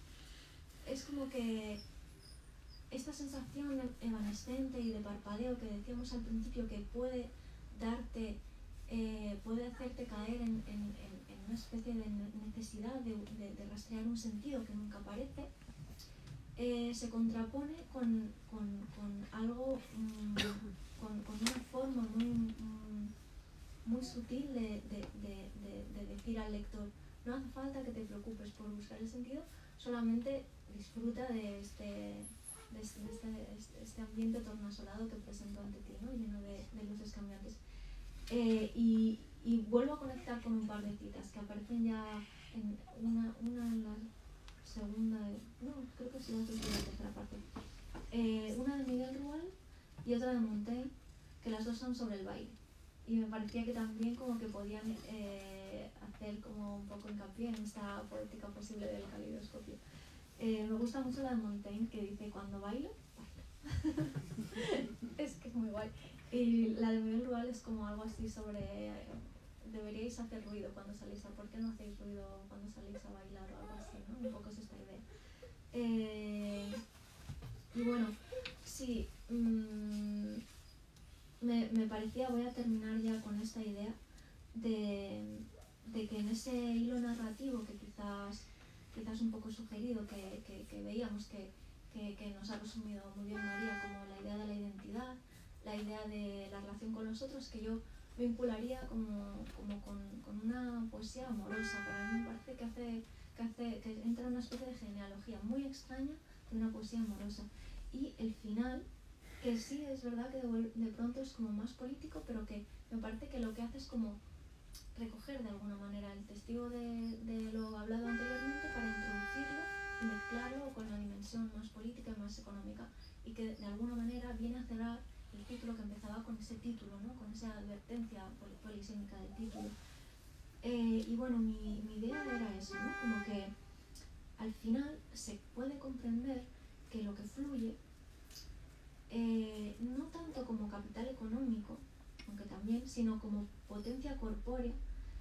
es como que esta sensación evanescente y de parpadeo que decíamos al principio que puede darte, eh, puede hacerte caer en, en, en una especie de necesidad de, de, de rastrear un sentido que nunca aparece, eh, se contrapone con, con, con algo, mmm, con, con una forma muy, mmm, muy sutil de, de, de, de, de decir al lector, no hace falta que te preocupes por buscar el sentido, solamente disfruta de este, de este, de este, de este, este ambiente tornasolado que presento ante ti, ¿no? Lleno de, de luces cambiantes. Eh, y, y vuelvo a conectar con un par de citas que aparecen ya en una, una en la segunda, no, creo que es la tercera parte. Eh, una de Miguel Rual y otra de Montaigne, que las dos son sobre el baile. Y me parecía que también como que podían eh, hacer como un poco hincapié en esta poética posible del calidoscopio. Eh, me gusta mucho la de Montaigne, que dice, cuando bailo, bailo. Es que es muy guay. Y la de Miguel Rual es como algo así sobre, eh, deberíais hacer ruido cuando salís a, ¿por qué no hacéis ruido cuando salís a bailar o algo así, ¿no? Un poco es esta idea. Eh, y bueno, sí, mmm, Me, me parecía, voy a terminar ya con esta idea de, de que en ese hilo narrativo que quizás, quizás un poco sugerido, que, que, que veíamos que, que, que nos ha resumido muy bien María, como la idea de la identidad, la idea de la relación con los otros, que yo vincularía como, como con, con una poesía amorosa. Para mí me parece que, hace, que, hace, que entra en una especie de genealogía muy extraña de una poesía amorosa. Y el final, que sí, es verdad que de, de pronto es como más político, pero que me parece que lo que hace es como recoger de alguna manera el testigo de, de lo hablado anteriormente para introducirlo y mezclarlo con la dimensión más política y más económica, y que de alguna manera viene a cerrar el ciclo que empezaba con ese título, ¿no? Con esa advertencia pol polisémica del título. Eh, y bueno, mi, mi idea era eso, ¿no? Como que al final se puede comprender que lo que fluye, Eh, no tanto como capital económico, aunque también, sino como potencia corpórea,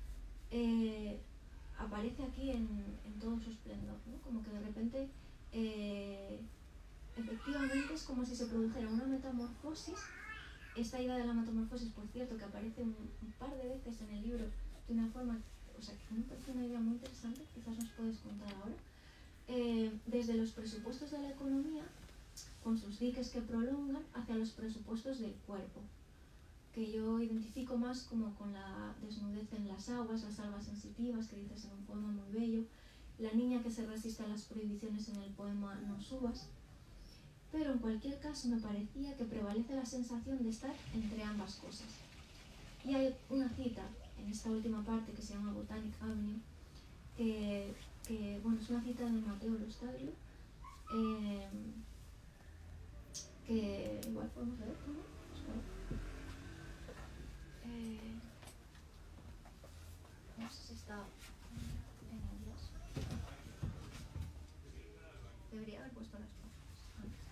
eh, aparece aquí en, en todo su esplendor, ¿no? Como que de repente, eh, efectivamente es como si se produjera una metamorfosis. Esta idea de la metamorfosis, por cierto, que aparece un, un par de veces en el libro de una forma, o sea, que me parece una idea muy interesante, quizás nos puedes contar ahora, eh, desde los presupuestos de la economía, con sus diques que prolongan, hacia los presupuestos del cuerpo, que yo identifico más como con la desnudez en las aguas, las algas sensitivas, que dices en un poema muy bello, la niña que se resiste a las prohibiciones en el poema No subas. Pero en cualquier caso me parecía que prevalece la sensación de estar entre ambas cosas. Y hay una cita en esta última parte que se llama Botanic Avenue, que, que bueno, es una cita de Matteo Lostaglio, eh, que igual podemos leer, ¿no? Espera. Eh, no sé si está en inglés. Debería haber puesto las páginas antes.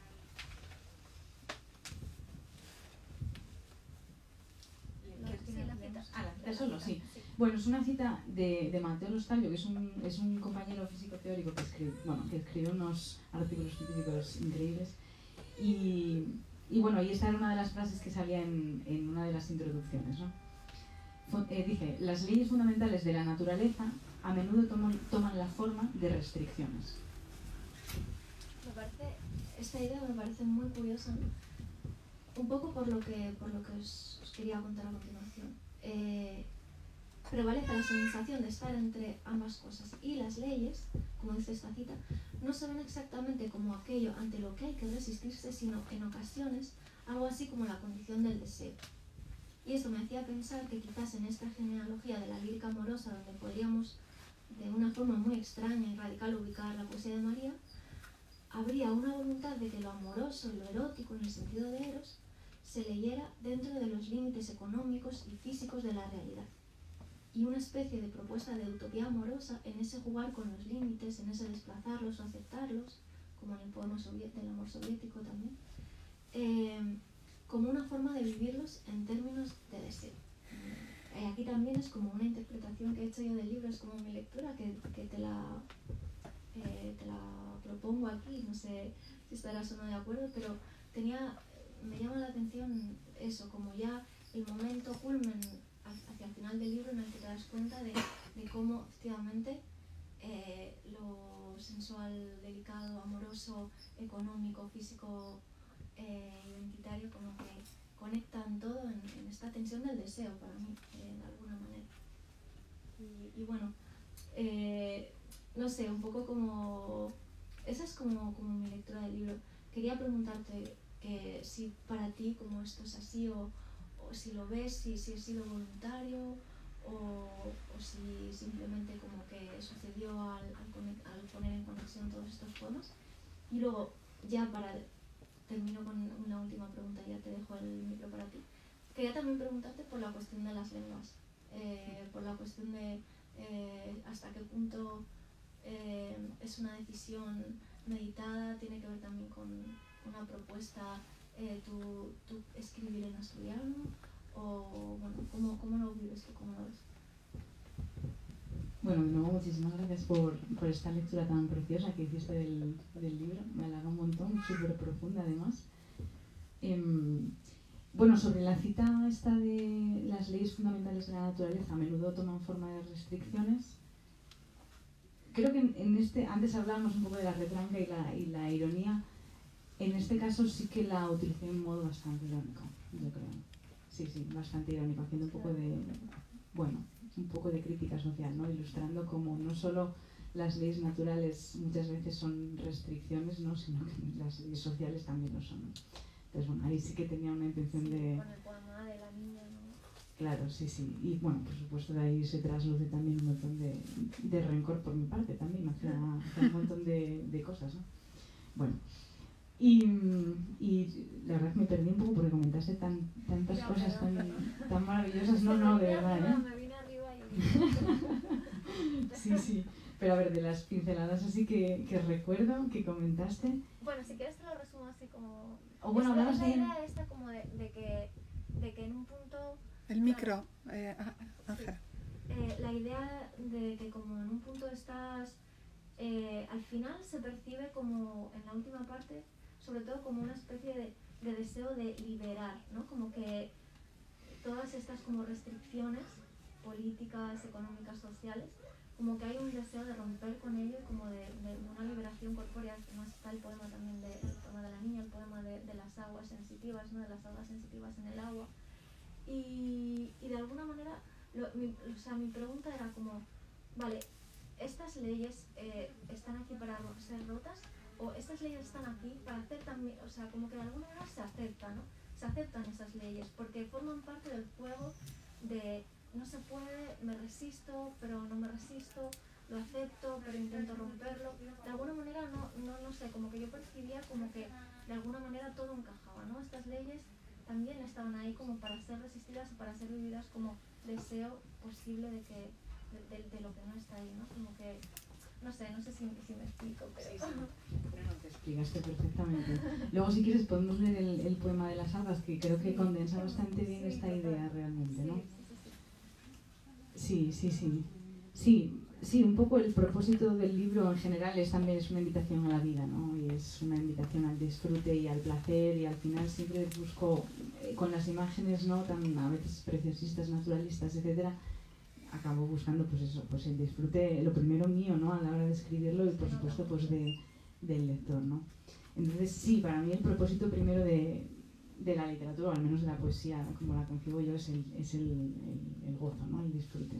Sí, la cita. Ah, la cita solo, sí. Bueno, es una cita de, de Matteo Lostaglio, que es un, es un compañero físico teórico que escribe, bueno, que escribe unos artículos científicos increíbles. Y, y bueno, y esta era una de las frases que salía en, en una de las introducciones, ¿no? Eh, dice, las leyes fundamentales de la naturaleza a menudo toman, toman la forma de restricciones. Me parece, esta idea me parece muy curiosa, ¿no? Un poco por lo que, por lo que os, os quería contar a continuación. Eh, prevalece la sensación de estar entre ambas cosas, y las leyes, como dice esta cita, no se ven exactamente como aquello ante lo que hay que resistirse, sino en ocasiones algo así como la condición del deseo. Y esto me hacía pensar que quizás en esta genealogía de la lírica amorosa, donde podríamos de una forma muy extraña y radical ubicar la poesía de María, habría una voluntad de que lo amoroso y lo erótico en el sentido de Eros se leyera dentro de los límites económicos y físicos de la realidad, y una especie de propuesta de utopía amorosa en ese jugar con los límites, en ese desplazarlos o aceptarlos, como en el poema del amor soviético también, eh, como una forma de vivirlos en términos de deseo. Eh, aquí también es como una interpretación que he hecho yo del libro, es como mi lectura, que, que te, la, eh, te la propongo aquí, no sé si estarás o no de acuerdo, pero tenía, me llama la atención eso, como ya el momento culmen hacia el final del libro en el que te das cuenta de, de cómo efectivamente eh, lo sensual, delicado, amoroso, económico, físico, eh, identitario, como que conectan todo en, en esta tensión del deseo para mí, eh, de alguna manera. Y, y bueno, eh, no sé, un poco como... Esa es como, como mi lectura del libro. Quería preguntarte que si para ti como esto es así o, o si lo ves, si, si ha sido voluntario o, o si simplemente como que sucedió al, al, conect, al poner en conexión todos estos poemas. Y luego, ya para... termino con una última pregunta y ya te dejo el micro para ti. Quería también preguntarte por la cuestión de las lenguas, eh, por la cuestión de eh, hasta qué punto eh, es una decisión meditada, tiene que ver también con una propuesta, eh, tú, tú escribir en asturiano, o bueno, ¿cómo, cómo lo vives tú, cómo lo ves? Bueno, de nuevo, muchísimas gracias por, por esta lectura tan preciosa que hiciste del, del libro. Me halaga un montón, súper profunda además. Eh, bueno, sobre la cita esta de las leyes fundamentales de la naturaleza, a menudo toman forma de restricciones. Creo que en, en este, antes hablábamos un poco de la retranca y la, y la ironía. En este caso sí que la utilicé de un modo bastante irónico, yo creo. Sí, sí, bastante irónico, haciendo un poco de... bueno, un poco de crítica social, ¿no? Ilustrando como no solo las leyes naturales muchas veces son restricciones, ¿no? Sino que las leyes sociales también lo son. Entonces, bueno, ahí sí que tenía una intención sí, de... con el poema de la niña, ¿no? Claro, sí, sí. Y bueno, por supuesto de ahí se trasluce también un montón de, de rencor por mi parte también, hacia, hacia un montón de, de cosas, ¿no? Bueno, y, y la verdad que me perdí un poco porque comentaste tan, tantas Ya, cosas perdón, tan, perdón. tan maravillosas. No, no, de verdad, ¿eh? Me vine arriba y... Sí, sí. Pero a ver, de las pinceladas así que, que recuerdo, que comentaste... Bueno, si quieres te lo resumo así como... O bueno, es la, hablamos es la de... idea esta como de, de, que, de que en un punto... El micro, eh, Ángel. Eh, la idea de que como en un punto estás... Eh, al final se percibe como, en la última parte, sobre todo como una especie de, de deseo de liberar, ¿no? Como que todas estas como restricciones políticas, económicas, sociales, como que hay un deseo de romper con ello, como de, de una liberación corpórea. Además está el poema también de, el poema de la niña, el poema de, de las aguas sensitivas, ¿no? De las aguas sensitivas en el agua. Y, y de alguna manera, lo, mi, o sea, mi pregunta era como, vale, ¿estas leyes eh, están aquí para ser rotas? ¿O estas leyes están aquí para hacer también, o sea, como que de alguna manera se aceptan, ¿no? Se aceptan esas leyes porque forman parte del juego de no se puede, me resisto, pero no me resisto, lo acepto, pero intento romperlo. De alguna manera, no, no, no sé, como que yo percibía como que de alguna manera todo encajaba, ¿no? Estas leyes también estaban ahí como para ser resistidas y para ser vividas como deseo posible de que de, de, de lo que no está ahí, ¿no? Como que, no sé, no sé si, si me explico, pero... Sí, sí. Bueno, te explicaste perfectamente. Luego, si quieres, podemos leer el, el poema de las hadas, que creo que condensa bastante bien Sí, esta total. idea realmente, ¿no? Sí, sí, sí, sí. Sí, sí, sí. Sí, sí, un poco el propósito del libro en general es también es una invitación a la vida, ¿no? Y es una invitación al disfrute y al placer, y al final siempre busco, eh, con las imágenes, ¿no? Tan a veces preciosistas, naturalistas, etcétera, acabo buscando pues eso, pues el disfrute, lo primero mío, ¿no? A la hora de escribirlo y por supuesto pues de, del lector, ¿no? Entonces sí, para mí el propósito primero de, de la literatura, o al menos de la poesía, como la concibo yo, es el, es el, el, el gozo, ¿no? El disfrute.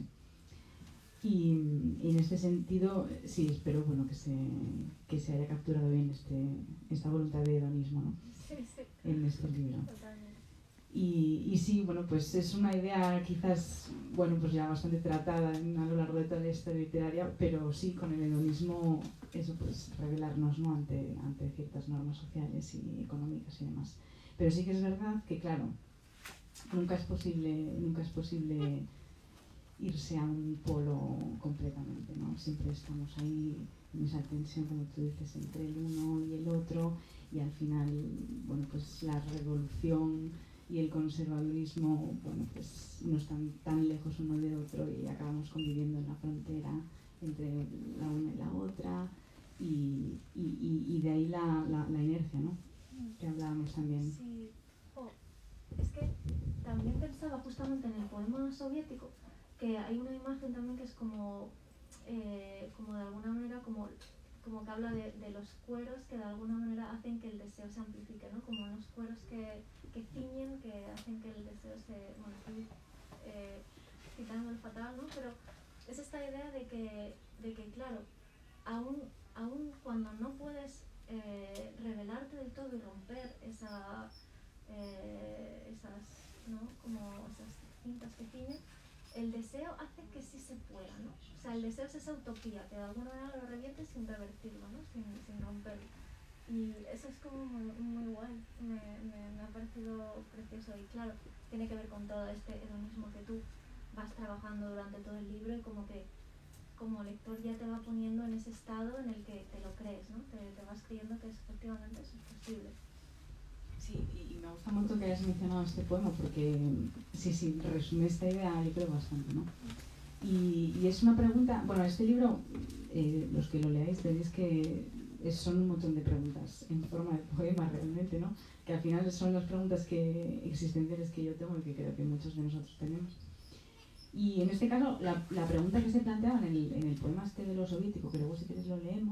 Y, y en este sentido, sí, espero bueno, que, se, que se haya capturado bien este, esta voluntad de hedonismo, ¿no? Sí, sí, En este libro. totalmente. Y, y sí, bueno, pues es una idea quizás, bueno, pues ya bastante tratada en, a lo largo de toda la historia literaria, pero sí, con el hedonismo, eso pues revelarnos, ¿no? ante, ante ciertas normas sociales y económicas y demás. Pero sí que es verdad que, claro, nunca es posible, nunca es posible irse a un polo completamente, ¿no? Siempre estamos ahí en esa tensión, como tú dices, entre el uno y el otro, y al final, bueno, pues la revolución y el conservadurismo, bueno, pues no están tan lejos uno de otro y acabamos conviviendo en la frontera entre la una y la otra, y, y, y, y de ahí la, la, la inercia, ¿no? Que hablábamos también. Sí, oh, es que también pensaba justamente en el poema soviético que hay una imagen también que es como, eh, como de alguna manera como como que habla de, de los cueros que de alguna manera hacen que el deseo se amplifique, ¿no? Como unos cueros que, que ciñen, que hacen que el deseo se... Bueno, estoy eh, citando el fatal, ¿no? Pero es esta idea de que, de que claro, aún, aún cuando no puedes eh, revelarte del todo y romper esa, eh, esas, ¿no? Como esas cintas que ciñen, el deseo hace que sí se pueda, ¿no? O sea, el deseo es esa utopía, que de alguna manera lo reviente sin revertirlo, ¿no? Sin, sin romperlo. Y eso es como muy, muy guay, me, me, me ha parecido precioso. Y claro, tiene que ver con todo este hedonismo que tú vas trabajando durante todo el libro y como que como lector ya te va poniendo en ese estado en el que te lo crees, ¿no? Te, te vas creyendo que es, efectivamente eso es posible. Sí, y me gusta mucho que hayas mencionado este poema porque, sí, sí, resume esta idea, yo creo, bastante, ¿no? Y, y es una pregunta, bueno, este libro, eh, los que lo leáis veréis que es, son un montón de preguntas en forma de poema realmente, ¿no? Que al final son las preguntas que, existenciales que yo tengo y que creo que muchos de nosotros tenemos. Y en este caso, la, la pregunta que se planteaba en el, en el poema este de lo soviético, que luego si queréis lo leemos,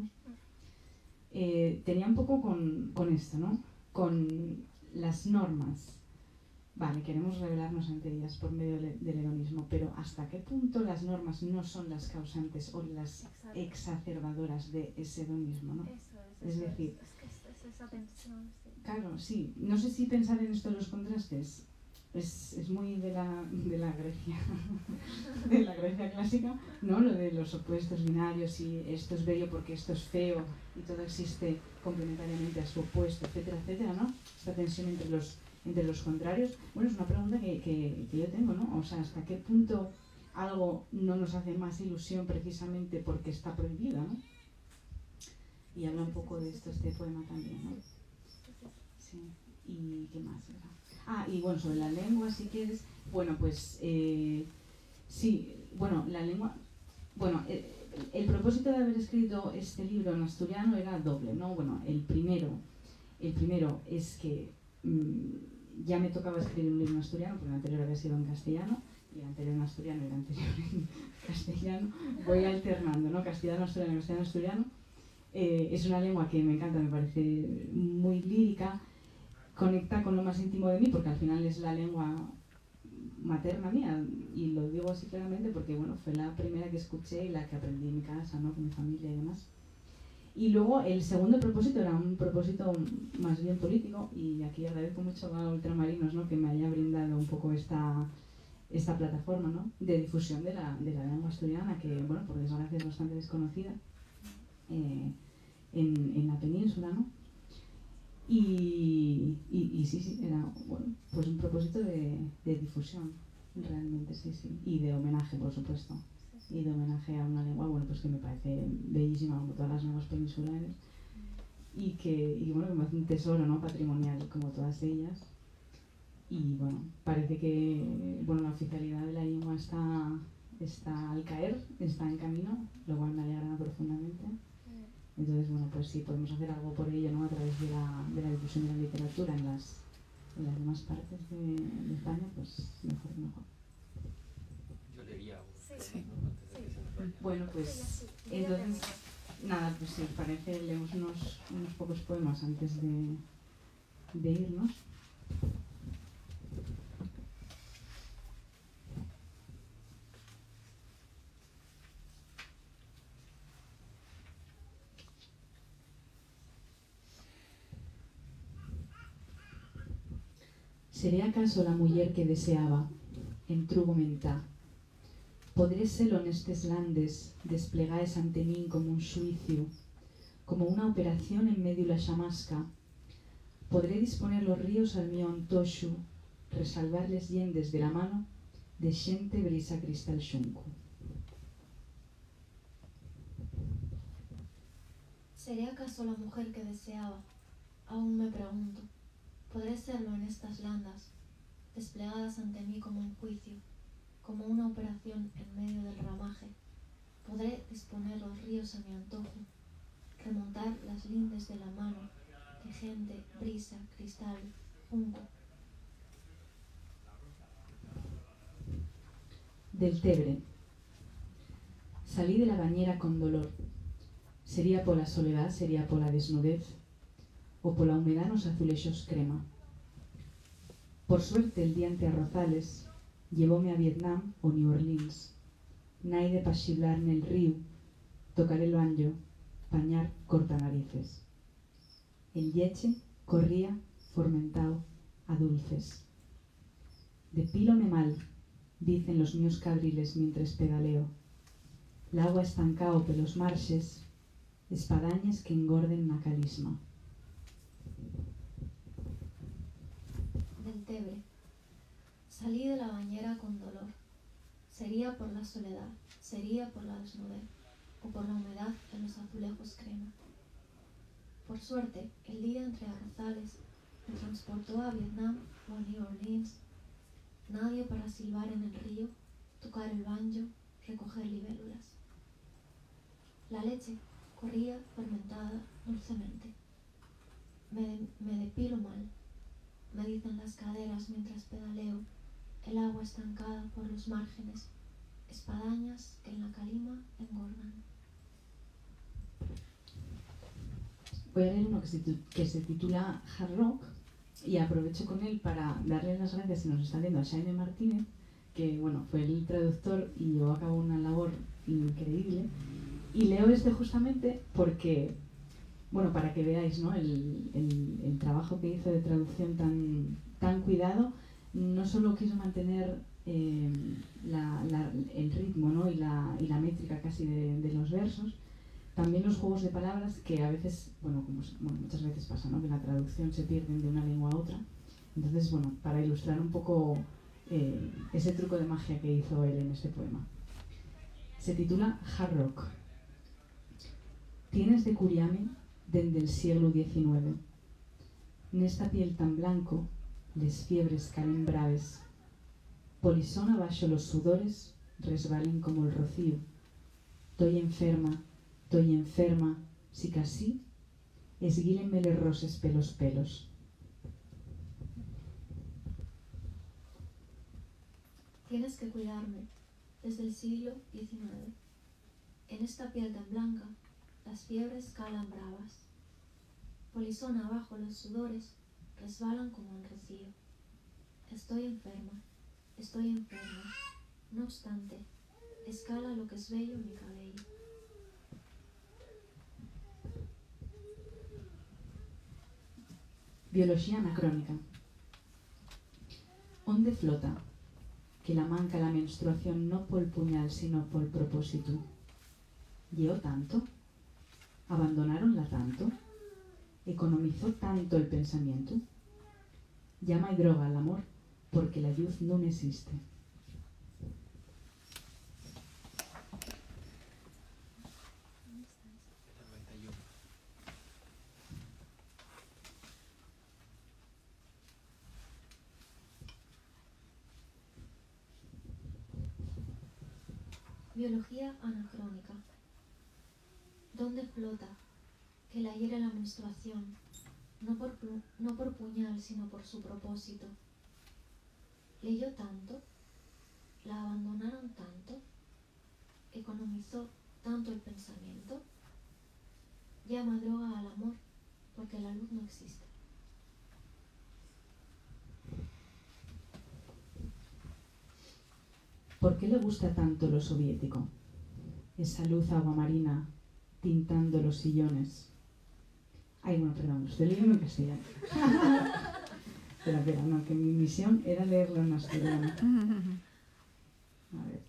eh, tenía un poco con, con esto, ¿no? Con las normas. Vale, queremos rebelarnos ante ellas por medio del hedonismo, pero ¿hasta qué punto las normas no son las causantes o las Exacto. exacerbadoras de ese hedonismo, ¿no? Eso es, Es eso decir, es, es que es, es esa tensión, sí. Claro, sí. No sé si pensar en esto de los contrastes es, es muy de la, de la Grecia, de la Grecia clásica, ¿no? Lo de los opuestos binarios y esto es bello porque esto es feo y todo existe complementariamente a su opuesto, etcétera, etcétera, ¿no? Esta tensión entre los, entre los contrarios. Bueno, es una pregunta que, que, que yo tengo, ¿no? O sea, ¿hasta qué punto algo no nos hace más ilusión precisamente porque está prohibido, ¿no? Y habla un poco de esto este poema también, ¿no? Sí. ¿Y qué más era? Ah, y bueno, sobre la lengua, si quieres. Bueno, pues eh, sí, bueno, la lengua. Bueno, el, el propósito de haber escrito este libro en asturiano era doble, ¿no? Bueno, el primero, el primero es que mmm, ya me tocaba escribir un libro en asturiano, porque el anterior había sido en castellano, y el anterior en asturiano y el anterior en castellano. Voy alternando, ¿no? Castellano, asturiano, castellano, asturiano. Eh, es una lengua que me encanta, me parece muy lírica, conecta con lo más íntimo de mí, porque al final es la lengua materna mía, y lo digo así claramente porque bueno, fue la primera que escuché y la que aprendí en mi casa, ¿no? Con mi familia y demás. Y luego el segundo propósito era un propósito más bien político, y aquí agradezco mucho a Ultramarinos, ¿no? Que me haya brindado un poco esta, esta plataforma, ¿no? De difusión de la, de la lengua asturiana, que bueno, por desgracia es bastante desconocida eh, en, en la península, ¿no? Y, y, y sí, sí, era bueno, pues un propósito de, de difusión, realmente, sí, sí. Y de homenaje, por supuesto. Y de homenaje a una lengua, bueno, pues que me parece bellísima, como todas las lenguas peninsulares. Y que, y bueno, que me hace un tesoro, ¿no? Patrimonial, como todas ellas. Y bueno, parece que, bueno, la oficialidad de la lengua está, está al caer, está en camino, lo cual me alegra profundamente. Entonces, bueno, pues sí, podemos hacer algo por ello, ¿no? A través de la, de la difusión de la literatura en las, en las demás partes de, de España, pues mejor que mejor. Yo leería un Sí. Sí. ¿no? Antes de que se nos vaya. Bueno, pues entonces, nada, pues si os parece, leemos unos, unos pocos poemas antes de, de irnos. ¿Seré acaso la muller que deseaba, en trugo mentá? Podré selo nestes landes, desplegaes ante min como un xuicio, como una operación en medio la chamasca. Podré disponer los ríos al mío antoxo, resalvarles yendes de la mano de xente brisa cristal xunco. ¿Seré acaso la mujer que deseaba? Aún me pregunto. ¿Podré serlo en estas landas, desplegadas ante mí como un juicio, como una operación en medio del ramaje? ¿Podré disponer los ríos a mi antojo, remontar las lindes de la mano de gente, brisa, cristal, junco? Del Tebre. Salí de la bañera con dolor. Sería pola soledad, sería pola desnudez, o pola humedad nos azulexos crema. Por suerte, el diante a Rozales llevóme a Vietnam o New Orleans. Naide pa xiblar nel río, tocar el banjo, pañar cortanarices. El yeche corría formentao a dulces. Depílome mal, dicen los míos cabriles mientras pedaleo. L'agua estancao pelos marxes, espadañas que engorden na calisma. Del Tebre. Salí de la bañera con dolor. Sería por la soledad, sería por la desnudez, o por la humedad en los azulejos crema. Por suerte, el día entre arrozales me transportó a Vietnam o a New Orleans. Nadie para silbar en el río, tocar el banjo, recoger libélulas. La leche corría fermentada dulcemente. Me, me depilo mal, me dicen las caderas mientras pedaleo, el agua estancada por los márgenes, espadañas que en la calima engordan. Voy a leer uno que se, que se titula Hard Rock y aprovecho con él para darle las gracias, si nos está viendo, a Jaime Martínez, que bueno, fue el traductor y llevó a cabo una labor increíble. Y leo este justamente porque, bueno, para que veáis, ¿no?, el, el, el trabajo que hizo de traducción tan, tan cuidado. No solo quiso mantener eh, la, la, el ritmo, ¿no?, y, la, y la métrica casi de, de los versos, también los juegos de palabras que a veces, bueno, como bueno, muchas veces pasa, ¿no?, que la traducción se pierden de una lengua a otra. Entonces, bueno, para ilustrar un poco eh, ese truco de magia que hizo él en este poema. Se titula Hard Rock. Tienes de curiame dende el siglo diecinueve. Nesta piel tan blanco, les fiebres calen braves. Polizón abaixo los sudores resbalen como el rocío. Toy enferma, toy enferma, si casi, esguílenme les roses pelos pelos. Tienes que cuidarme desde el siglo diecinueve. En esta piel tan blanca, las fiebres calan bravas. Polizón abajo los sudores resbalan como un rocío. Estoy enferma, estoy enferma. No obstante, escala lo que es bello en mi cabello. Biología anacrónica. Onde flota que la manca la menstruación no por puñal sino por propósito. ¿Lleó tanto? ¿Abandonaronla tanto? ¿Economizó tanto el pensamiento? Llama y droga al amor porque la luz no existe. Biología anacrónica. ¿Dónde flota que la hiere la menstruación, no por, no por puñal, sino por su propósito? ¿Leyó tanto? ¿La abandonaron tanto? ¿Economizó tanto el pensamiento? Llama droga al amor, porque la luz no existe. ¿Por qué le gusta tanto lo soviético? Esa luz aguamarina tintando los sillones. Ay, bueno, perdón, lo estoy leyendo en castellano. Espera, espera, no, que mi misión era leerlo en asturiano. A ver.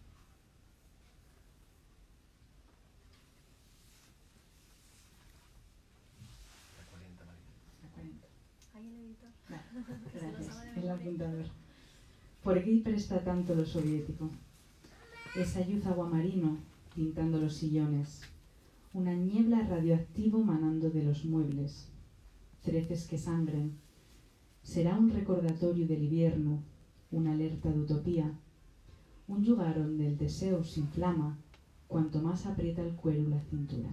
La cuarenta, Marita. La cuarenta. Ahí el editor. Vale, Se lo gracias. sabe de El memoria. apuntador. ¿Por qué presta tanto lo soviético? Esa luz aguamarino pintando los sillones. Una niebla radioactivo manando de los muebles. Cereces que sangren. Será un recordatorio del invierno, una alerta de utopía. Un lugar donde el deseo se inflama cuanto más aprieta el cuero la cintura.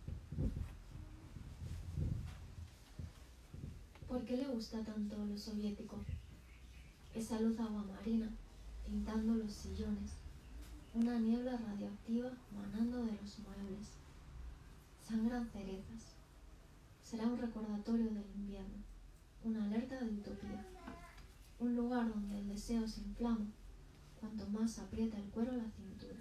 ¿Por qué le gusta tanto lo soviético? Esa luz aguamarina pintando los sillones, una niebla radioactiva manando de los muebles, Sangran cerezas. Será un recordatorio del invierno, una alerta de utopía, un lugar donde el deseo se inflama cuanto más aprieta el cuero la cintura.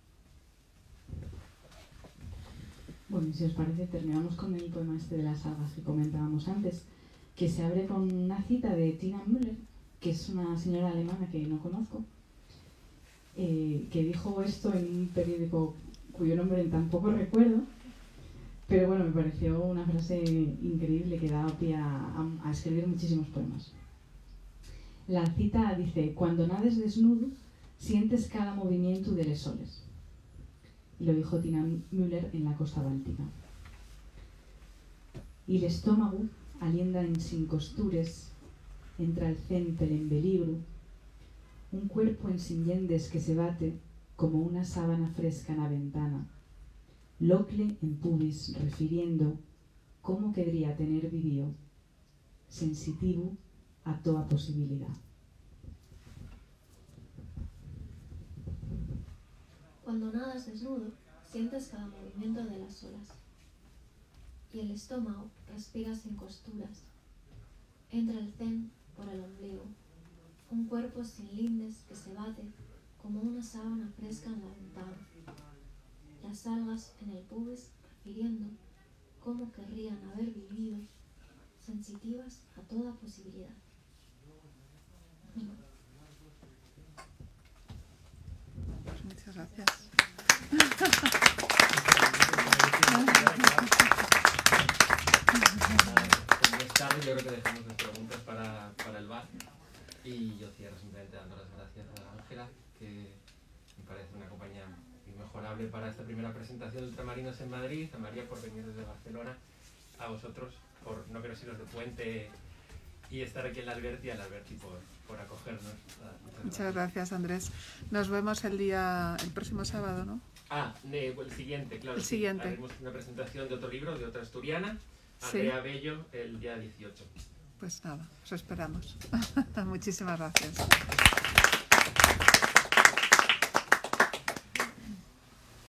Bueno, y si os parece, terminamos con el poema este de las algas que comentábamos antes, que se abre con una cita de Tina Müller, que es una señora alemana que no conozco, eh, que dijo esto en un periódico cuyo nombre tampoco recuerdo, pero bueno, me pareció una frase increíble que daba pie a, a, a escribir muchísimos poemas. La cita dice: cuando nades desnudo, sientes cada movimiento de les soles. Y lo dijo Tina Müller en la costa báltica. Y el estómago alienda en sin costures, entra el zen pel embelibro, un cuerpo en sin llendes que se bate como una sábana fresca en la ventana, locle en pubis refiriendo cómo querría tener vivío, sensitivo a toda posibilidad. Cuando nadas desnudo, sientes cada movimiento de las olas. Y el estómago respira sin costuras. Entra el zen por el ombligo, un cuerpo sin lindes que se bate como una sábana fresca en la ventana. Las algas en el pubis refiriendo cómo querrían haber vivido, sensitivas a toda posibilidad. Pues muchas gracias. Más tarde yo creo que dejamos las preguntas para, para el bar y yo cierro simplemente dando las gracias a Ángela, que me parece una compañía inmejorable para esta primera presentación de Ultramarinos en Madrid, a María por venir desde Barcelona, a vosotros por no querer iros de puente y estar aquí en la Alberti, a la Alberti por, por acogernos. Muchas, Muchas gracias, Andrés. Nos vemos el día, el próximo sábado, ¿no? Ah, el siguiente, claro. El sí. siguiente. Haremos una presentación de otro libro, de otra asturiana, Sí. Andrea Bello, el día dieciocho. Pues nada, os esperamos. Muchísimas gracias.